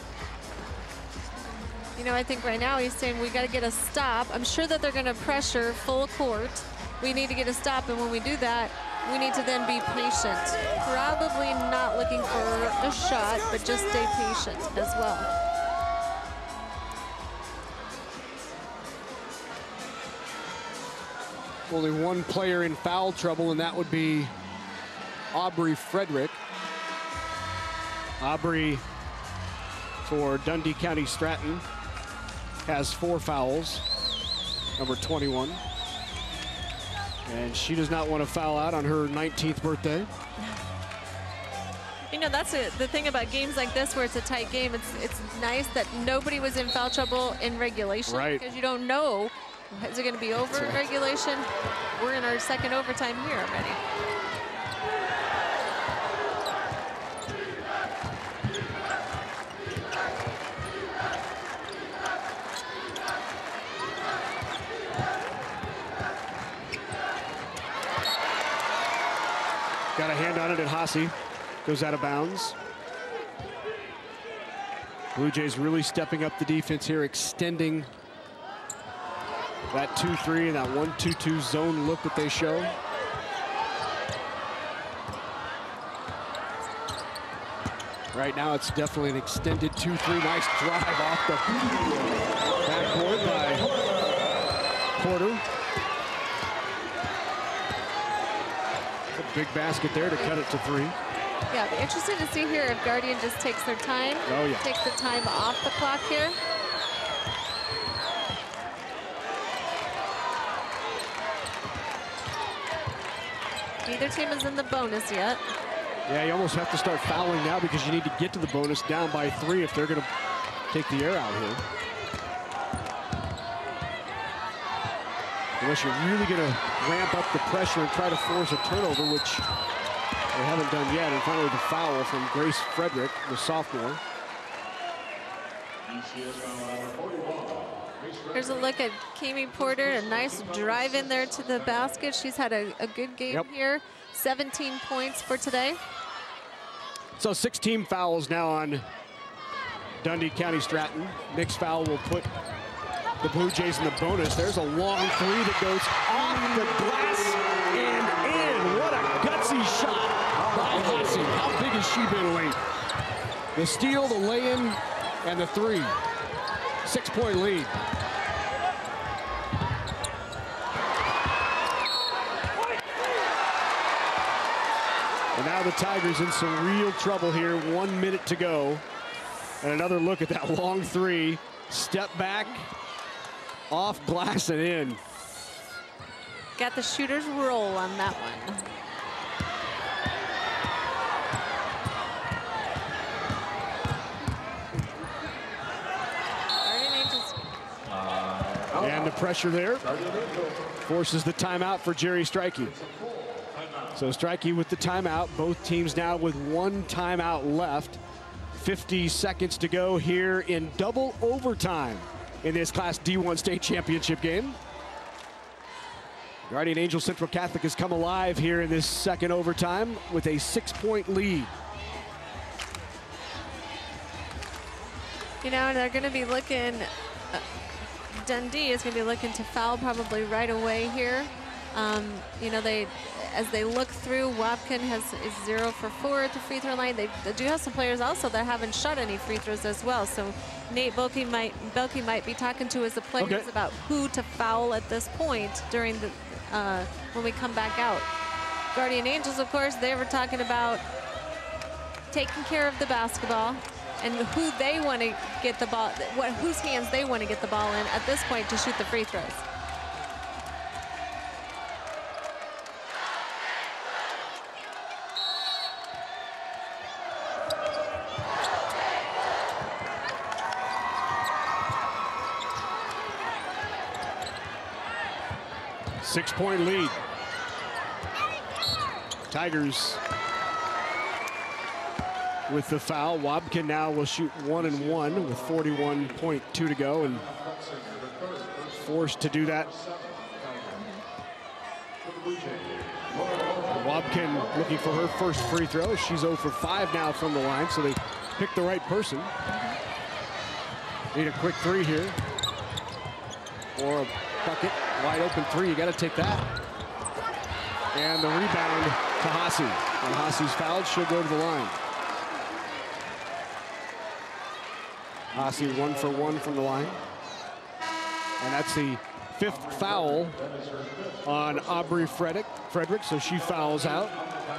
I think right now he's saying we got to get a stop. I'm sure that they're going to pressure full court. We need to get a stop, and when we do that, we need to then be patient. Probably not looking for a shot, but just stay patient as well. Only one player in foul trouble, and that would be Aubrey Frederick. Aubrey for Dundy County-Stratton has 4 fouls, number 21. And she does not want to foul out on her 19th birthday. That's the thing about games like this where it's a tight game. It's nice that nobody was in foul trouble in regulation. Right. Because you don't know, is it going to be over in regulation? We're in our second overtime here already. Got a hand on it at Haase. Goes out of bounds. Blue Jays really stepping up the defense here, extending that 2-3 and that 1-2-2 zone look that they show. Right now it's definitely an extended 2-3. Nice drive off the backboard by Porter. A big basket there to cut it to 3. Yeah, it'll be interesting to see here if Guardian just takes their time. Oh, yeah. Takes the time off the clock here. Neither team is in the bonus yet. Yeah, you almost have to start fouling now because you need to get to the bonus down by 3 if they're going to take the air out here. Unless you're really going to ramp up the pressure and try to force a turnover, which they haven't done yet. And finally the foul from Grace Frederick, the sophomore. Here's a look at Kami Porter, a nice drive in there to the basket. She's had a good game here. 17 points for today. So 16 fouls now on Dundy County-Stratton. Next foul will put the Blue Jays in the bonus. There's a long 3 that goes off the glass and in. What a gutsy shot by Haase. How big has she been late? The steal, the lay-in, and the 3. 6-point lead. And now the Tigers in some real trouble here. 1 minute to go. And another look at that long 3. Step back, off glass and in. Got the shooter's roll on that one. And the pressure there forces the timeout for Jerry Strachey. So Strachey with the timeout. Both teams now with 1 timeout left. 50 seconds to go here in double overtime in this Class D1 state championship game. Guardian Angel Central Catholic has come alive here in this second overtime with a 6-point lead. They're going to be looking, Dundee is going to be looking to foul probably right away here. As they look through, Wapkin is 0 for 4 at the free throw line. They do have some players also that haven't shot any free throws as well. So Nate Belke might be talking to his players about who to foul at this point during the when we come back out. Guardian Angels, of course, they were talking about taking care of the basketball and who they want to get the ball, whose hands they want to get the ball in at this point to shoot the free throws. Six-point lead. Tigers with the foul. Wobkin now will shoot 1 and 1 with 41.2 to go, and forced to do that. Wobkin looking for her first free throw. She's 0 for 5 now from the line, so they picked the right person. Need a quick three here. Or a bucket, wide open three, you gotta take that. And the rebound to Haase. When Haase's fouled, she'll go to the line. Haase 1 for 1 from the line. And that's the 5th foul on Aubrey Frederick, so she fouls out.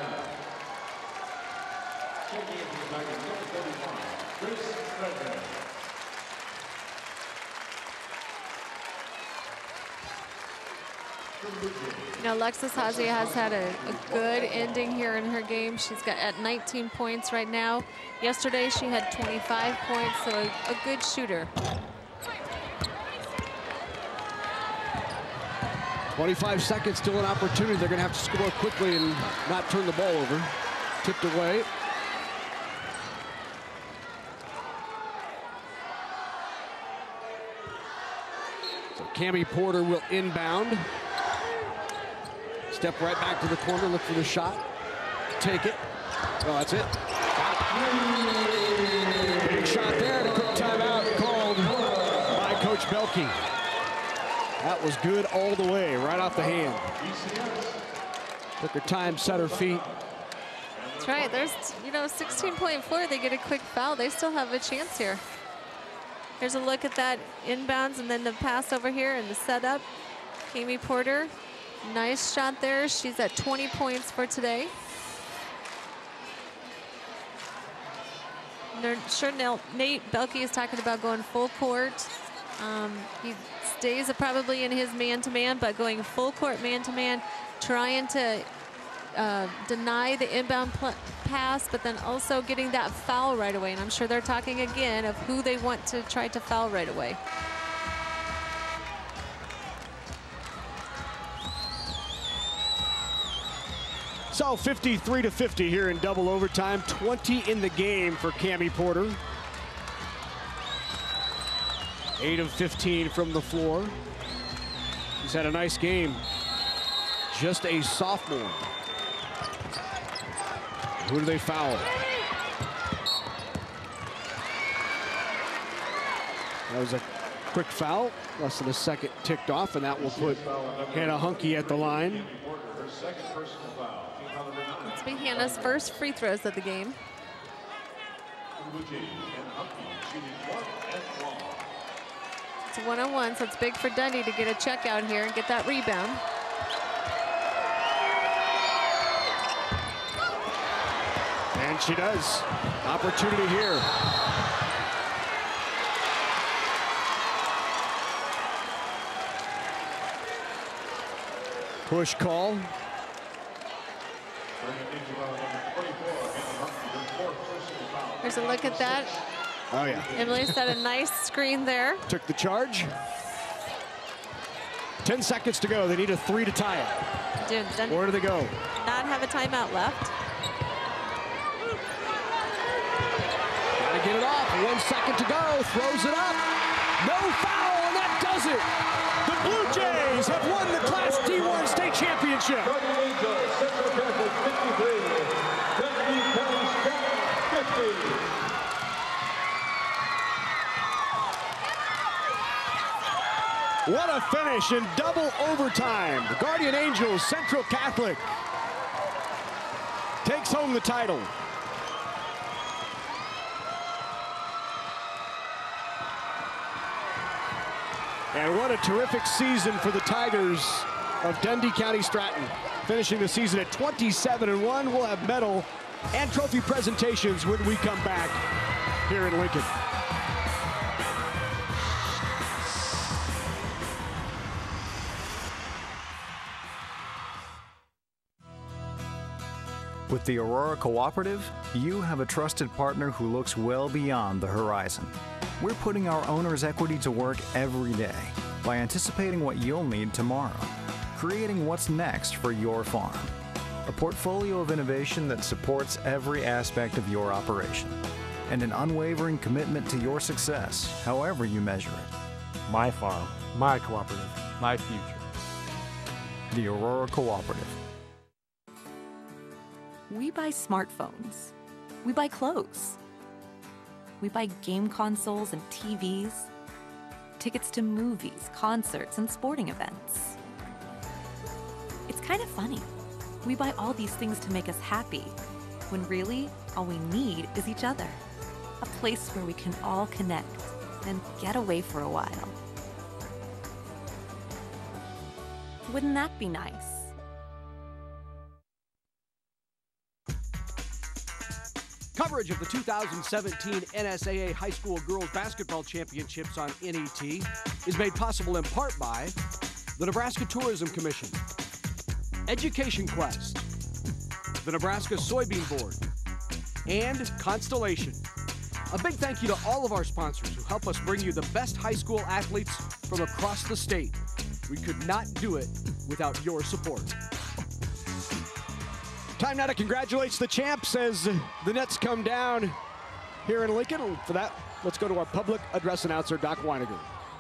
You know, Alexis Haase has had a good ending here in her game. She's got at 19 points right now. Yesterday she had 25 points, so a good shooter. 25 seconds, still an opportunity. They're gonna have to score quickly and not turn the ball over. Tipped away. So Cammie Porter will inbound. Step right back to the corner, look for the shot. Take it. Oh, that's it. Big shot there, and a quick timeout called by Coach Belke. That was good all the way, right off the hand. Took her time, set her feet. That's right. There's, you know, 16.4. They get a quick foul. They still have a chance here. Here's a look at that inbounds and then the pass over here and the setup. Cammie Porter. Nice shot there. She's at 20 points for today. They're sure Nate Belke is talking about going full court. He stays probably in his man-to-man, but going full court man-to-man, trying to deny the inbound pass, but then also getting that foul right away. And I'm sure they're talking again of who they want to try to foul right away. So 53-50 here in double overtime. 20 in the game for Cammie Porter. 8 of 15 from the floor. He's had a nice game. Just a sophomore. Who do they foul? That was a quick foul. Less than a second ticked off, and that will put Hannah Hunke at the line. It's be Hannah's first free throws of the game. It's a one-on-one, so it's big for Dundy to get a check out here and get that rebound. And she does. Opportunity here. Push call. There's a look at that. Oh, yeah. Emily set a nice screen there. Took the charge. 10 seconds to go. They need a 3 to tie it. Where do they go? Not have a timeout left. Gotta get it off. 1 second to go. Throws it up. No foul, and that does it. The Blue Jays have won the Class D1 state championship. What a finish in double overtime. The Guardian Angels, Central Catholic, takes home the title. And what a terrific season for the Tigers of Dundy County-Stratton. Finishing the season at 27-1. We'll have medal and trophy presentations when we come back here in Lincoln. With the Aurora Cooperative, you have a trusted partner who looks well beyond the horizon. We're putting our owner's equity to work every day by anticipating what you'll need tomorrow, creating what's next for your farm. A portfolio of innovation that supports every aspect of your operation, and an unwavering commitment to your success, however you measure it. My farm, my cooperative, my future. The Aurora Cooperative. We buy smartphones. We buy clothes. We buy game consoles and TVs, tickets to movies, concerts, and sporting events. It's kind of funny. We buy all these things to make us happy, when really, all we need is each other. A place where we can all connect and get away for a while. Wouldn't that be nice? Coverage of the 2017 NSAA High School Girls Basketball Championships on NET is made possible in part by the Nebraska Tourism Commission, Education Quest, the Nebraska Soybean Board, and Constellation. A big thank you to all of our sponsors who help us bring you the best high school athletes from across the state. We could not do it without your support. Time now to congratulate the champs as the nets come down here in Lincoln. For that, let's go to our public address announcer, Doc Weiniger.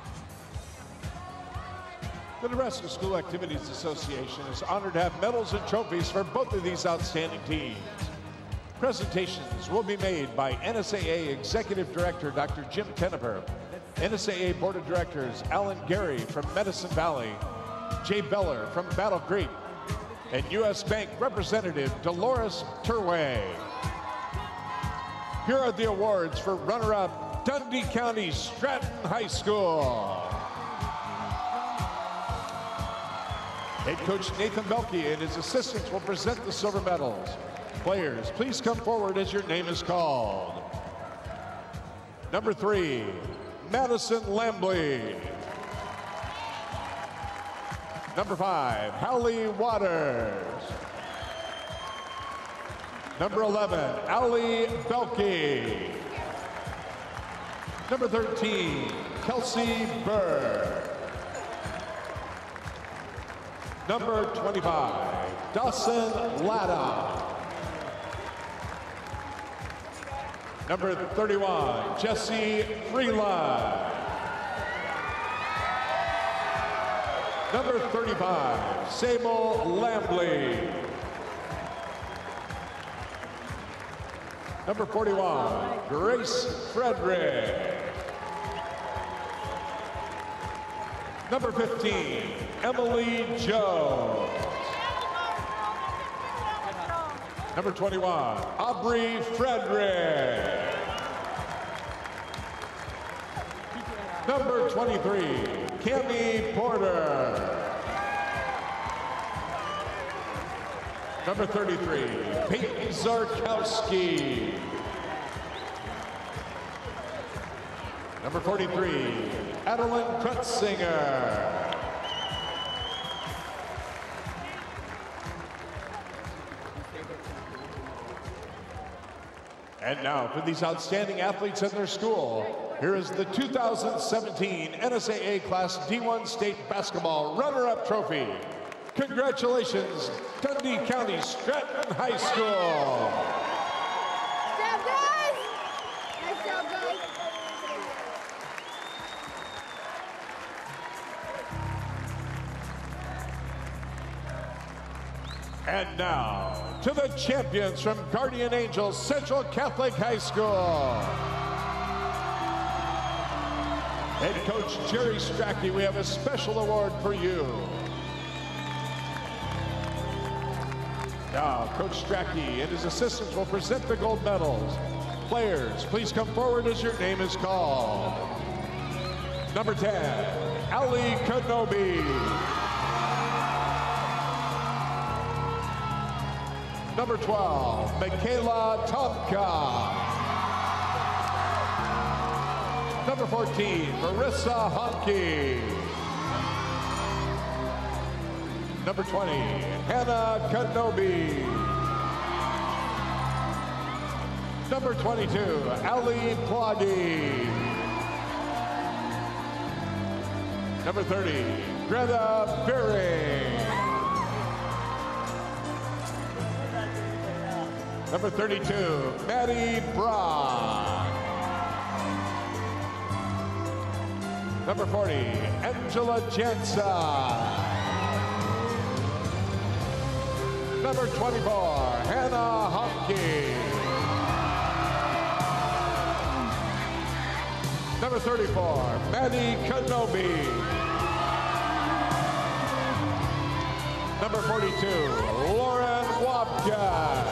The Nebraska School Activities Association is honored to have medals and trophies for both of these outstanding teams. Presentations will be made by NSAA Executive Director Dr. Jim Tenneper, NSAA Board of Directors Alan Gary from Medicine Valley, Jay Beller from Battle Creek, and U.S. Bank Representative Dolores Turway. Here are the awards for runner-up Dundy County-Stratton High School. Head coach Nathan Belke and his assistants will present the silver medals. Players, please come forward as your name is called. Number 3, Madison Lambley. Number 5, Hallie Waters. Number 11, Allie Belke. Number 13, Kelsey Burr. Number 25, Dawson Latta. Number 31, Jesse Freeland. Number 35, Sable Lambley. Number 41, Grace Frederick. Number 15, Emily Jones. Number 21, Aubrey Frederick. Number 23, Cammie Porter. Number 33, Peyton Zarkowski. Number 43, Adeline Krutzinger. And now for these outstanding athletes and their school, here is the 2017 NSAA Class D1 State Basketball Runner-Up Trophy. Congratulations, Dundy County-Stratton High School. Good job, guys. Nice job, guys. And now, to the champions from Guardian Angels Central Catholic High School. Head coach Jerry Strachey, we have a special award for you. Now, Coach Strachey and his assistants will present the gold medals. Players, please come forward as your name is called. Number 10, Ali Kanobi. Number 12, Michaela Tomka. Number 14, Marissa Honke. Number 20, Hannah Kanobi. Number 22, Ali Plagi. Number 30, Greta Berry. Number 32, Maddie Brock. Number 40, Angela Jensen. Number 24, Hannah Honke. Number 34, Maddie Kanobi. Number 42, Lauren Wapka.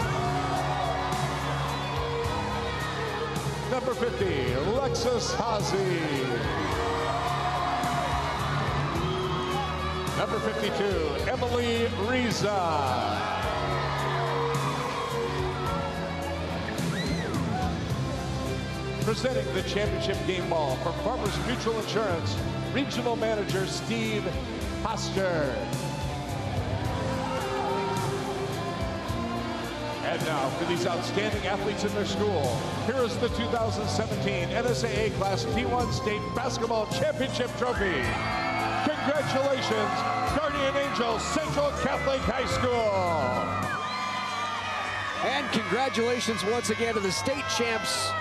Number 50, Alexis Hazy. Number 52, Emily Riza. Presenting the championship game ball from Farmers Mutual Insurance, Regional Manager Steve Hoster. And now for these outstanding athletes in their school, here is the 2017 NSAA Class D1 State Basketball Championship Trophy. Congratulations, Guardian Angels Central Catholic High School. And congratulations once again to the state champs,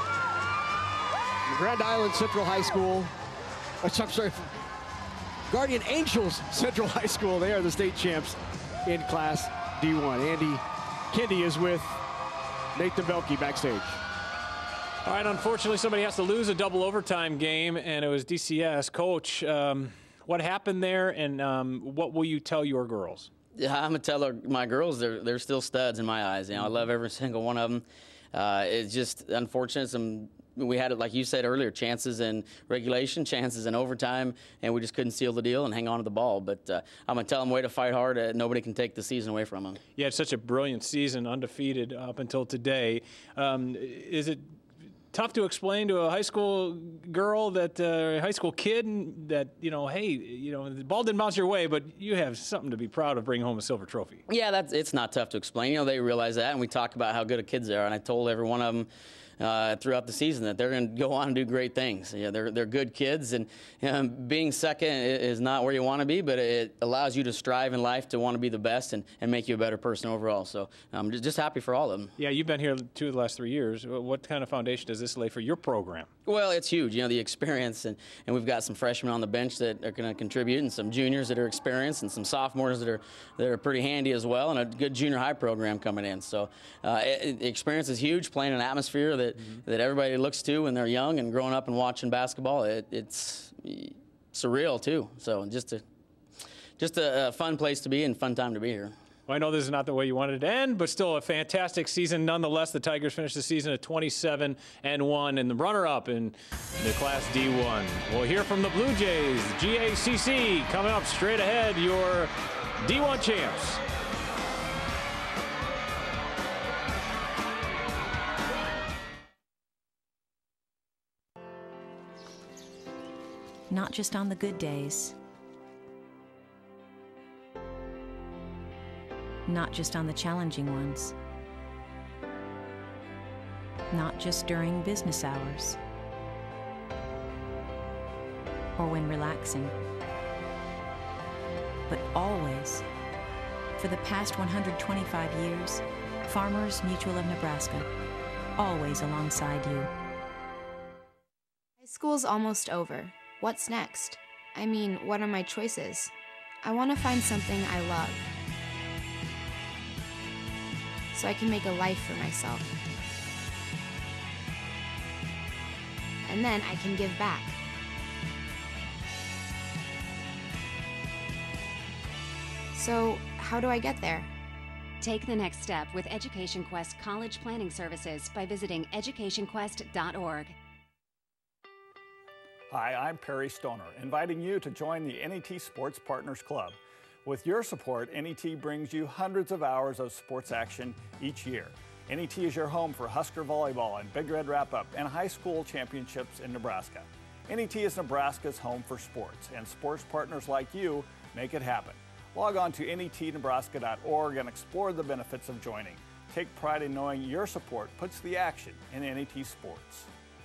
Grand Island Central High School. I'm sorry, Guardian Angels Central High School. They are the state champs in Class D1. Andy Kendi is with Nathan Belke backstage. All right, unfortunately, somebody has to lose a double overtime game, and it was DCS. Coach, what happened there, and what will you tell your girls? Yeah, I'm gonna tell my girls they're still studs in my eyes. You know, I love every single one of them. It's just unfortunate. We had it, like you said earlier, chances in regulation, chances in overtime, and we just couldn't seal the deal and hang on to the ball. But I'm going to tell them, way to fight hard. Nobody can take the season away from them. Yeah, it's such a brilliant season, undefeated up until today. Is it tough to explain to a high school girl, that high school kid, that, you know, hey, you know, the ball didn't bounce your way, but you have something to be proud of, bringing home a silver trophy? Yeah, it's not tough to explain. You know, they realize that, and we talk about how good kids they are, and I told every one of them throughout the season that they're going to go on and do great things. Yeah, they're good kids, and being second is not where you want to be, but it allows you to strive in life to want to be the best and make you a better person overall. So I'm just happy for all of them. Yeah, you've been here 2 of the last 3 years. What kind of foundation does this lay for your program? Well, it's huge, you know, the experience, and we've got some freshmen on the bench that are going to contribute, and some juniors that are experienced, and some sophomores that are pretty handy as well, and a good junior high program coming in. So the experience is huge, playing an atmosphere that everybody looks to when they're young and growing up and watching basketball. It's surreal too. So just a fun place to be and fun time to be here. Well, I know this is not the way you wanted it to end, but still a fantastic season nonetheless. The Tigers finished the season at 27-1 and the runner-up in the Class D1. We'll hear from the Blue Jays, GACC, coming up straight ahead, your D1 champs. Not just on the good days. Not just on the challenging ones. Not just during business hours. Or when relaxing. But always. For the past 125 years, Farmers Mutual of Nebraska. Always alongside you. High school's almost over. What's next? I mean, what are my choices? I want to find something I love, so I can make a life for myself. And then I can give back. So, how do I get there? Take the next step with Education Quest College Planning Services by visiting educationquest.org. Hi, I'm Perry Stoner, inviting you to join the NET Sports Partners Club. With your support, NET brings you hundreds of hours of sports action each year. NET is your home for Husker Volleyball and Big Red Wrap-Up and high school championships in Nebraska. NET is Nebraska's home for sports, and sports partners like you make it happen. Log on to netnebraska.org and explore the benefits of joining. Take pride in knowing your support puts the action in NET sports.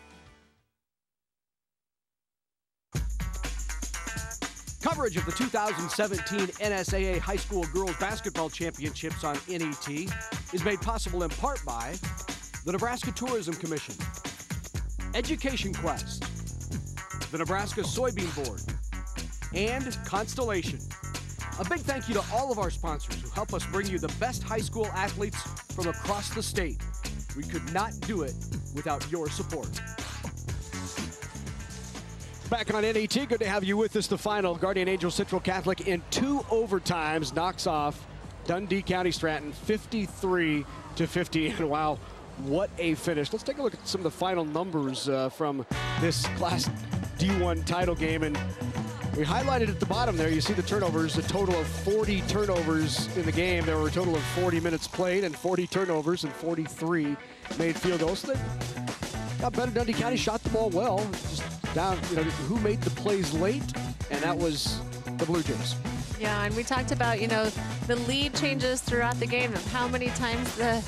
Coverage of the 2017 NSAA High School Girls Basketball Championships on NET is made possible in part by the Nebraska Tourism Commission, Education Quest, the Nebraska Soybean Board, and Constellation. A big thank you to all of our sponsors who help us bring you the best high school athletes from across the state. We could not do it without your support. Back on NET, good to have you with us. The final, Guardian Angel Central Catholic in 2 overtimes knocks off Dundy County-Stratton 53-50. And wow, what a finish. Let's take a look at some of the final numbers from this Class D1 title game. And we highlighted at the bottom there, you see the turnovers, a total of 40 turnovers in the game. There were a total of 40 minutes played and 40 turnovers and 43 made field goals. So they got better. Dundy County shot the ball well. Just down, who made the plays late, and that was the Bluejays. Yeah, and we talked about, the lead changes throughout the game of how many times the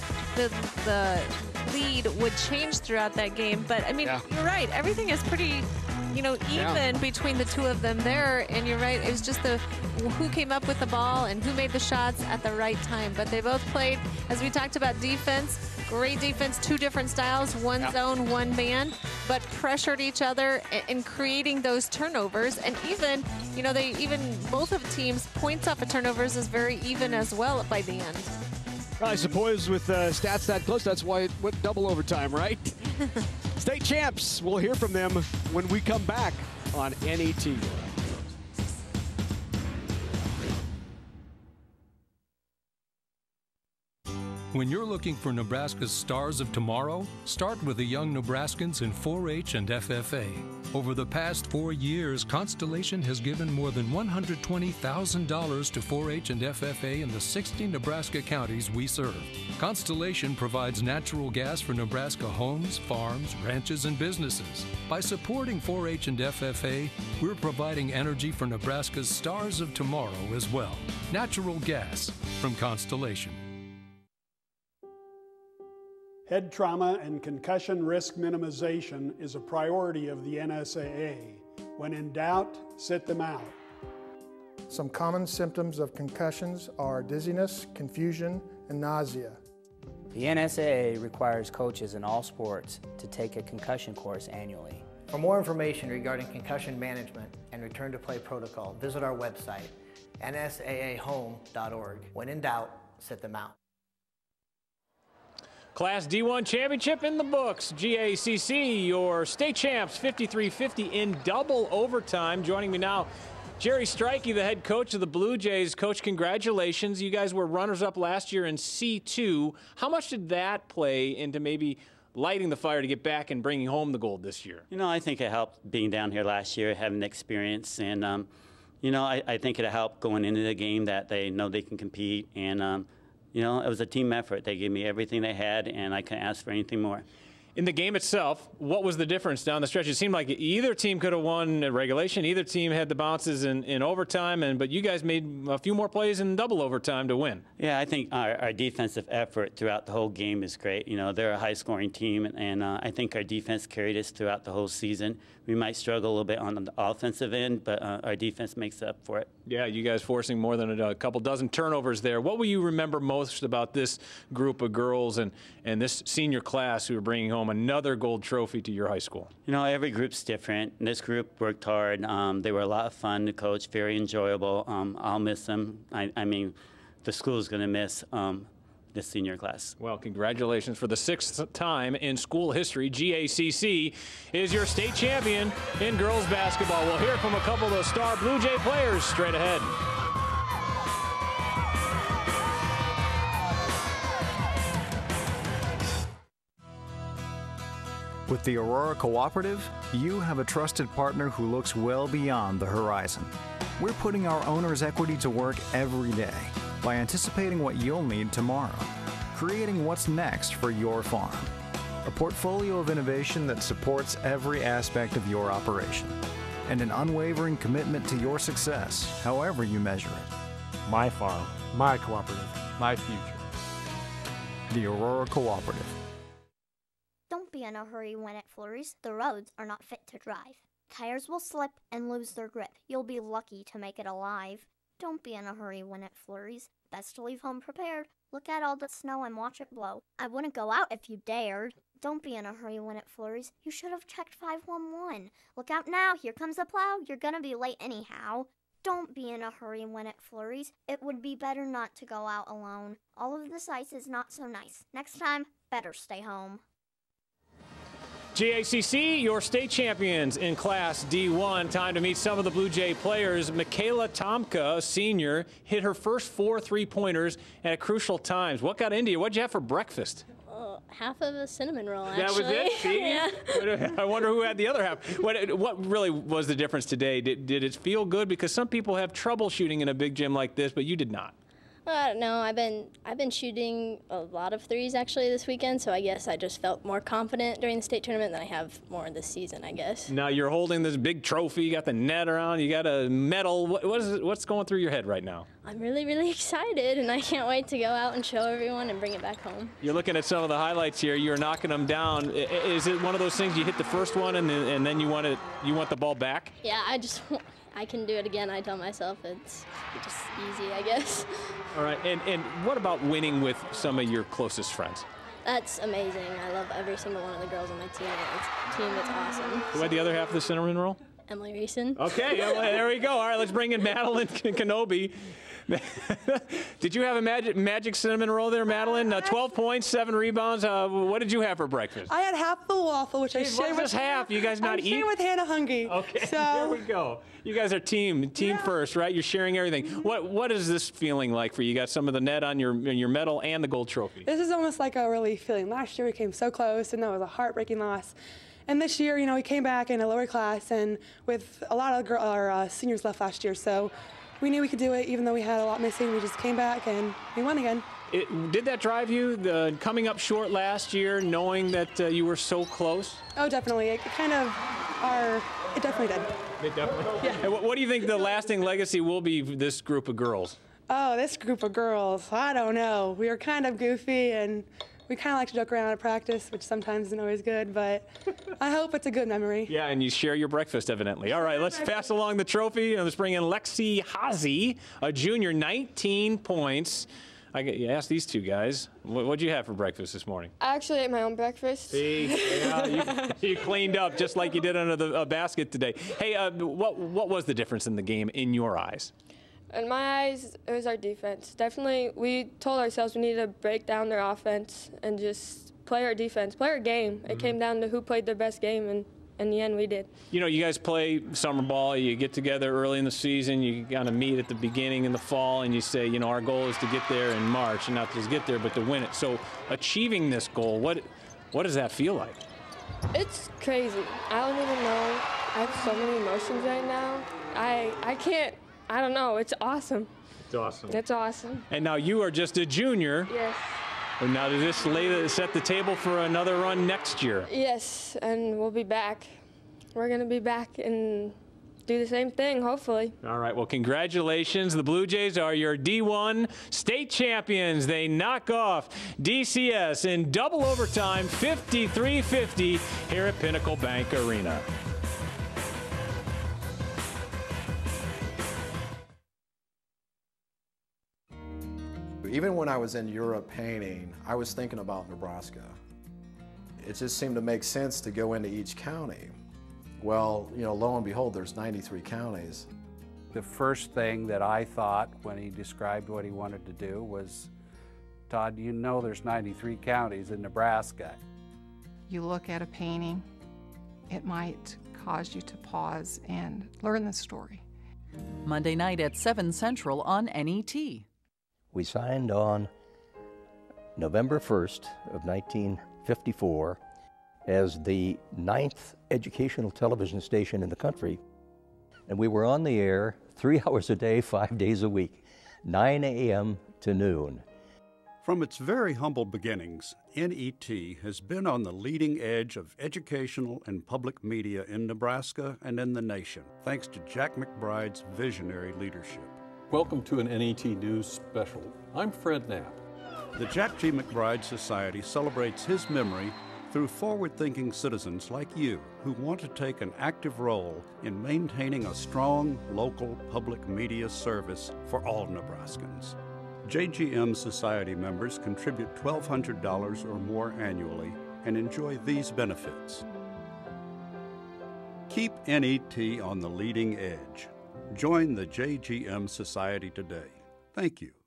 lead would change throughout that game. But, I mean, You're right. Everything is pretty, even between the two of them there. And you're right. It was just who came up with the ball and who made the shots at the right time. But they both played, as we talked about, defense. Great defense, 2 different styles, one zone, one man, but pressured each other in creating those turnovers. And even, both of the teams, points off of turnovers is very even as well by the end. I suppose with stats that close, that's why it went double overtime, right? State champs, we'll hear from them when we come back on NET. When you're looking for Nebraska's stars of tomorrow, start with the young Nebraskans in 4-H and FFA. Over the past 4 years, Constellation has given more than $120,000 to 4-H and FFA in the 60 Nebraska counties we serve. Constellation provides natural gas for Nebraska homes, farms, ranches, and businesses. By supporting 4-H and FFA, we're providing energy for Nebraska's stars of tomorrow as well. Natural gas from Constellation. Head trauma and concussion risk minimization is a priority of the NSAA. When in doubt, sit them out. Some common symptoms of concussions are dizziness, confusion, and nausea. The NSAA requires coaches in all sports to take a concussion course annually. For more information regarding concussion management and return to play protocol, visit our website, nsaahome.org. When in doubt, sit them out. Class D1 championship in the books. GACC, your state champs, 53-50 in double overtime. Joining me now, Jerry Strikey, the head coach of the Bluejays. Coach, congratulations. You guys were runners-up last year in C2. How much did that play into maybe lighting the fire to get back and bringing home the gold this year? I think it helped being down here last year, having the experience. And, I think it helped going into the game that they know they can compete. And, it was a team effort. They gave me everything they had, and I couldn't ask for anything more. In the game itself, what was the difference down the stretch? It seemed like either team could have won at regulation, either team had the bounces in overtime, but you guys made a few more plays in double overtime to win. Yeah, I think our defensive effort throughout the whole game is great. They're a high-scoring team, and I think our defense carried us throughout the whole season. We might struggle a little bit on the offensive end, but our defense makes up for it. Yeah, you guys forcing more than a couple dozen turnovers there. What will you remember most about this group of girls and this senior class who are bringing home another gold trophy to your high school? Every group's different. This group worked hard. They were a lot of fun to coach, very enjoyable. I'll miss them. I mean, the school's going to miss this senior class. Well, congratulations for the 6th time in school history. GACC is your state champion in girls basketball. We'll hear from a couple of those star Blue Jay players straight ahead. With the Aurora Cooperative, you have a trusted partner who looks well beyond the horizon. We're putting our owner's equity to work every day by anticipating what you'll need tomorrow, creating what's next for your farm. A portfolio of innovation that supports every aspect of your operation, and an unwavering commitment to your success, however you measure it. My farm, my cooperative, my future. The Aurora Cooperative. Don't be in a hurry when it flurries. The roads are not fit to drive. Tires will slip and lose their grip. You'll be lucky to make it alive. Don't be in a hurry when it flurries. Best to leave home prepared. Look at all the snow and watch it blow. I wouldn't go out if you dared. Don't be in a hurry when it flurries. You should have checked 511. Look out now, here comes the plow. You're gonna be late anyhow. Don't be in a hurry when it flurries. It would be better not to go out alone. All of this ice is not so nice. Next time, better stay home. GACC, your state champions in Class D1. Time to meet some of the Blue Jay players. Michaela Tomka, a senior, hit her first 4 3-pointers at crucial times. What got into you? What'd you have for breakfast? Half of a cinnamon roll, actually. That was it? See? Yeah. I wonder who had the other half. What really was the difference today? Did it feel good? Because some people have trouble shooting in a big gym like this, but you did not. I don't know. I've been shooting a lot of threes actually this weekend, so I guess I just felt more confident during the state tournament than I have more this season, I guess. Now you're holding this big trophy. You got the net around. You got a medal. What's going through your head right now? I'm really, really excited, and I can't wait to go out and show everyone and bring it back home. You're looking at some of the highlights here. You're knocking them down. Is it one of those things you hit the first one and then you want the ball back? Yeah, I can do it again. I tell myself it's just easy, I guess. All right, and what about winning with some of your closest friends? That's amazing. I love every single one of the girls on my team. It's awesome. Who had the other half of the cinnamon roll? Emily Reeson. Okay, there we go. All right, let's bring in Madeline Kenobi. Did you have a magic cinnamon roll there, Madeline? 12 points, 7 rebounds. What did you have for breakfast? I had half the waffle, which I shared with half. You guys not eat? with Hannah Hungry. Okay, so. There we go. You guys are team first, right? You're sharing everything. What is this feeling like for you? You got some of the net on your medal and the gold trophy. This is almost like a relief feeling. Last year we came so close, and that was a heartbreaking loss. And this year, we came back in a lower class, and with a lot of our seniors left last year, so we knew we could do it, even though we had a lot missing. We just came back and we won again. Did that drive you, coming up short last year, knowing that you were so close? Oh, definitely. It definitely did. It definitely. Yeah. And what do you think the lasting legacy will be for this group of girls? Oh, this group of girls, I don't know. We were kind of goofy, and we kind of like to joke around at practice, which sometimes isn't always good, but I hope it's a good memory. Yeah, and you share your breakfast, evidently. All right, let's pass along the trophy, and let's bring in Lexi Hazy, a junior, 19 points. I asked these two guys, what'd you have for breakfast this morning? I actually ate my own breakfast. See, yeah, you cleaned up just like you did under the basket today. Hey, what was the difference in the game in your eyes? In my eyes, it was our defense. Definitely, we told ourselves we needed to break down their offense and just play our defense, play our game. It came down to who played their best game, and in the end, we did. You guys play summer ball. You get together early in the season. You kind of meet at the beginning in the fall, and you say, our goal is to get there in March, and not just get there, but to win it. So achieving this goal, what does that feel like? It's crazy. I don't even know. I have so many emotions right now. I can't. I don't know. It's awesome. It's awesome. It's awesome. And now you are just a junior. Yes. And now does this set the table for another run next year? Yes, and we'll be back. We're going to be back and do the same thing, hopefully. All right. Well, congratulations. The Blue Jays are your D1 state champions. They knock off DCS in double overtime, 53-50 here at Pinnacle Bank Arena. Even when I was in Europe painting, I was thinking about Nebraska. It just seemed to make sense to go into each county. Well, lo and behold, there's 93 counties. The first thing that I thought when he described what he wanted to do was, Todd, there's 93 counties in Nebraska. You look at a painting, it might cause you to pause and learn the story. Monday night at 7 Central on NET. We signed on November 1st of 1954 as the 9th educational television station in the country. And we were on the air 3 hours a day, 5 days a week, 9 a.m. to noon. From its very humble beginnings, NET has been on the leading edge of educational and public media in Nebraska and in the nation, thanks to Jack McBride's visionary leadership. Welcome to an NET News special. I'm Fred Knapp. The Jack G. McBride Society celebrates his memory through forward-thinking citizens like you who want to take an active role in maintaining a strong local public media service for all Nebraskans. JGM Society members contribute $1,200 or more annually and enjoy these benefits. Keep NET on the leading edge. Join the JGM Society today. Thank you.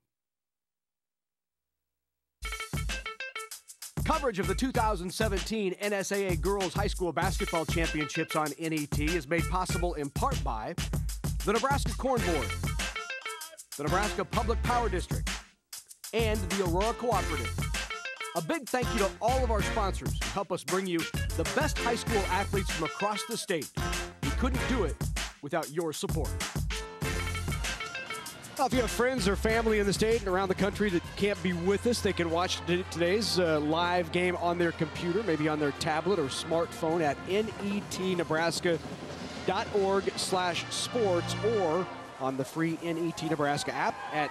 Coverage of the 2017 NSAA Girls High School Basketball Championships on NET is made possible in part by the Nebraska Corn Board, the Nebraska Public Power District, and the Aurora Cooperative. A big thank you to all of our sponsors who help us bring you the best high school athletes from across the state. We couldn't do it without your support. Well, if you have friends or family in the state and around the country that can't be with us, they can watch today's live game on their computer, maybe on their tablet or smartphone at netnebraska.org/sports or on the free NET Nebraska app at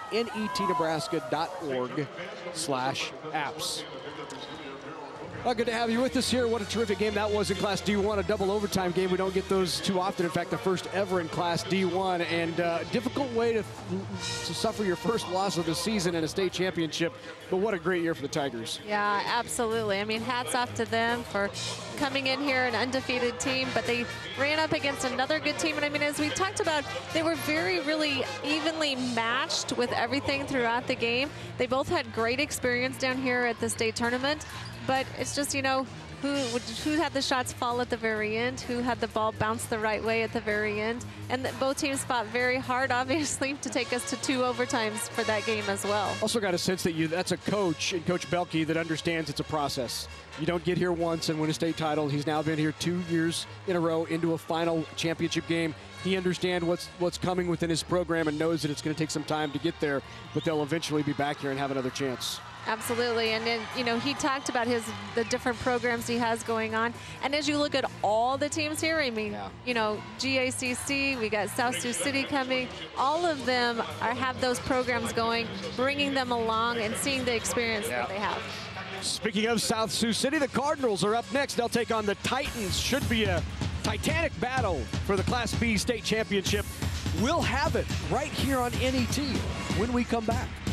netnebraska.org/apps. Well, good to have you with us here. What a terrific game that was in Class D1, a double overtime game. We don't get those too often. In fact, the first ever in Class D1, and a difficult way to suffer your first loss of the season in a state championship. But what a great year for the Tigers. Yeah, absolutely. I mean, hats off to them for coming in here, an undefeated team, but they ran up against another good team. And I mean, as we talked about, they were really evenly matched with everything throughout the game. They both had great experience down here at the state tournament. But it's just, you know, who had the shots fall at the very end, who had the ball bounce the right way at the very end. And both teams fought very hard, obviously, to take us to 2 overtimes for that game as well. Also got a sense that that's a coach, and Coach Belke, that understands it's a process. You don't get here once and win a state title. He's now been here 2 years in a row into a final championship game. He understands what's coming within his program and knows that it's going to take some time to get there, but they'll eventually be back here and have another chance. Absolutely, and then, you know, he talked about the different programs he has going on. And as you look at all the teams here, I mean, you know, GACC, we got South Sioux City coming. All of them have those programs going, bringing them along and seeing the experience that they have. Speaking of South Sioux City, the Cardinals are up next. They'll take on the Titans. Should be a titanic battle for the Class B state championship. We'll have it right here on NET when we come back.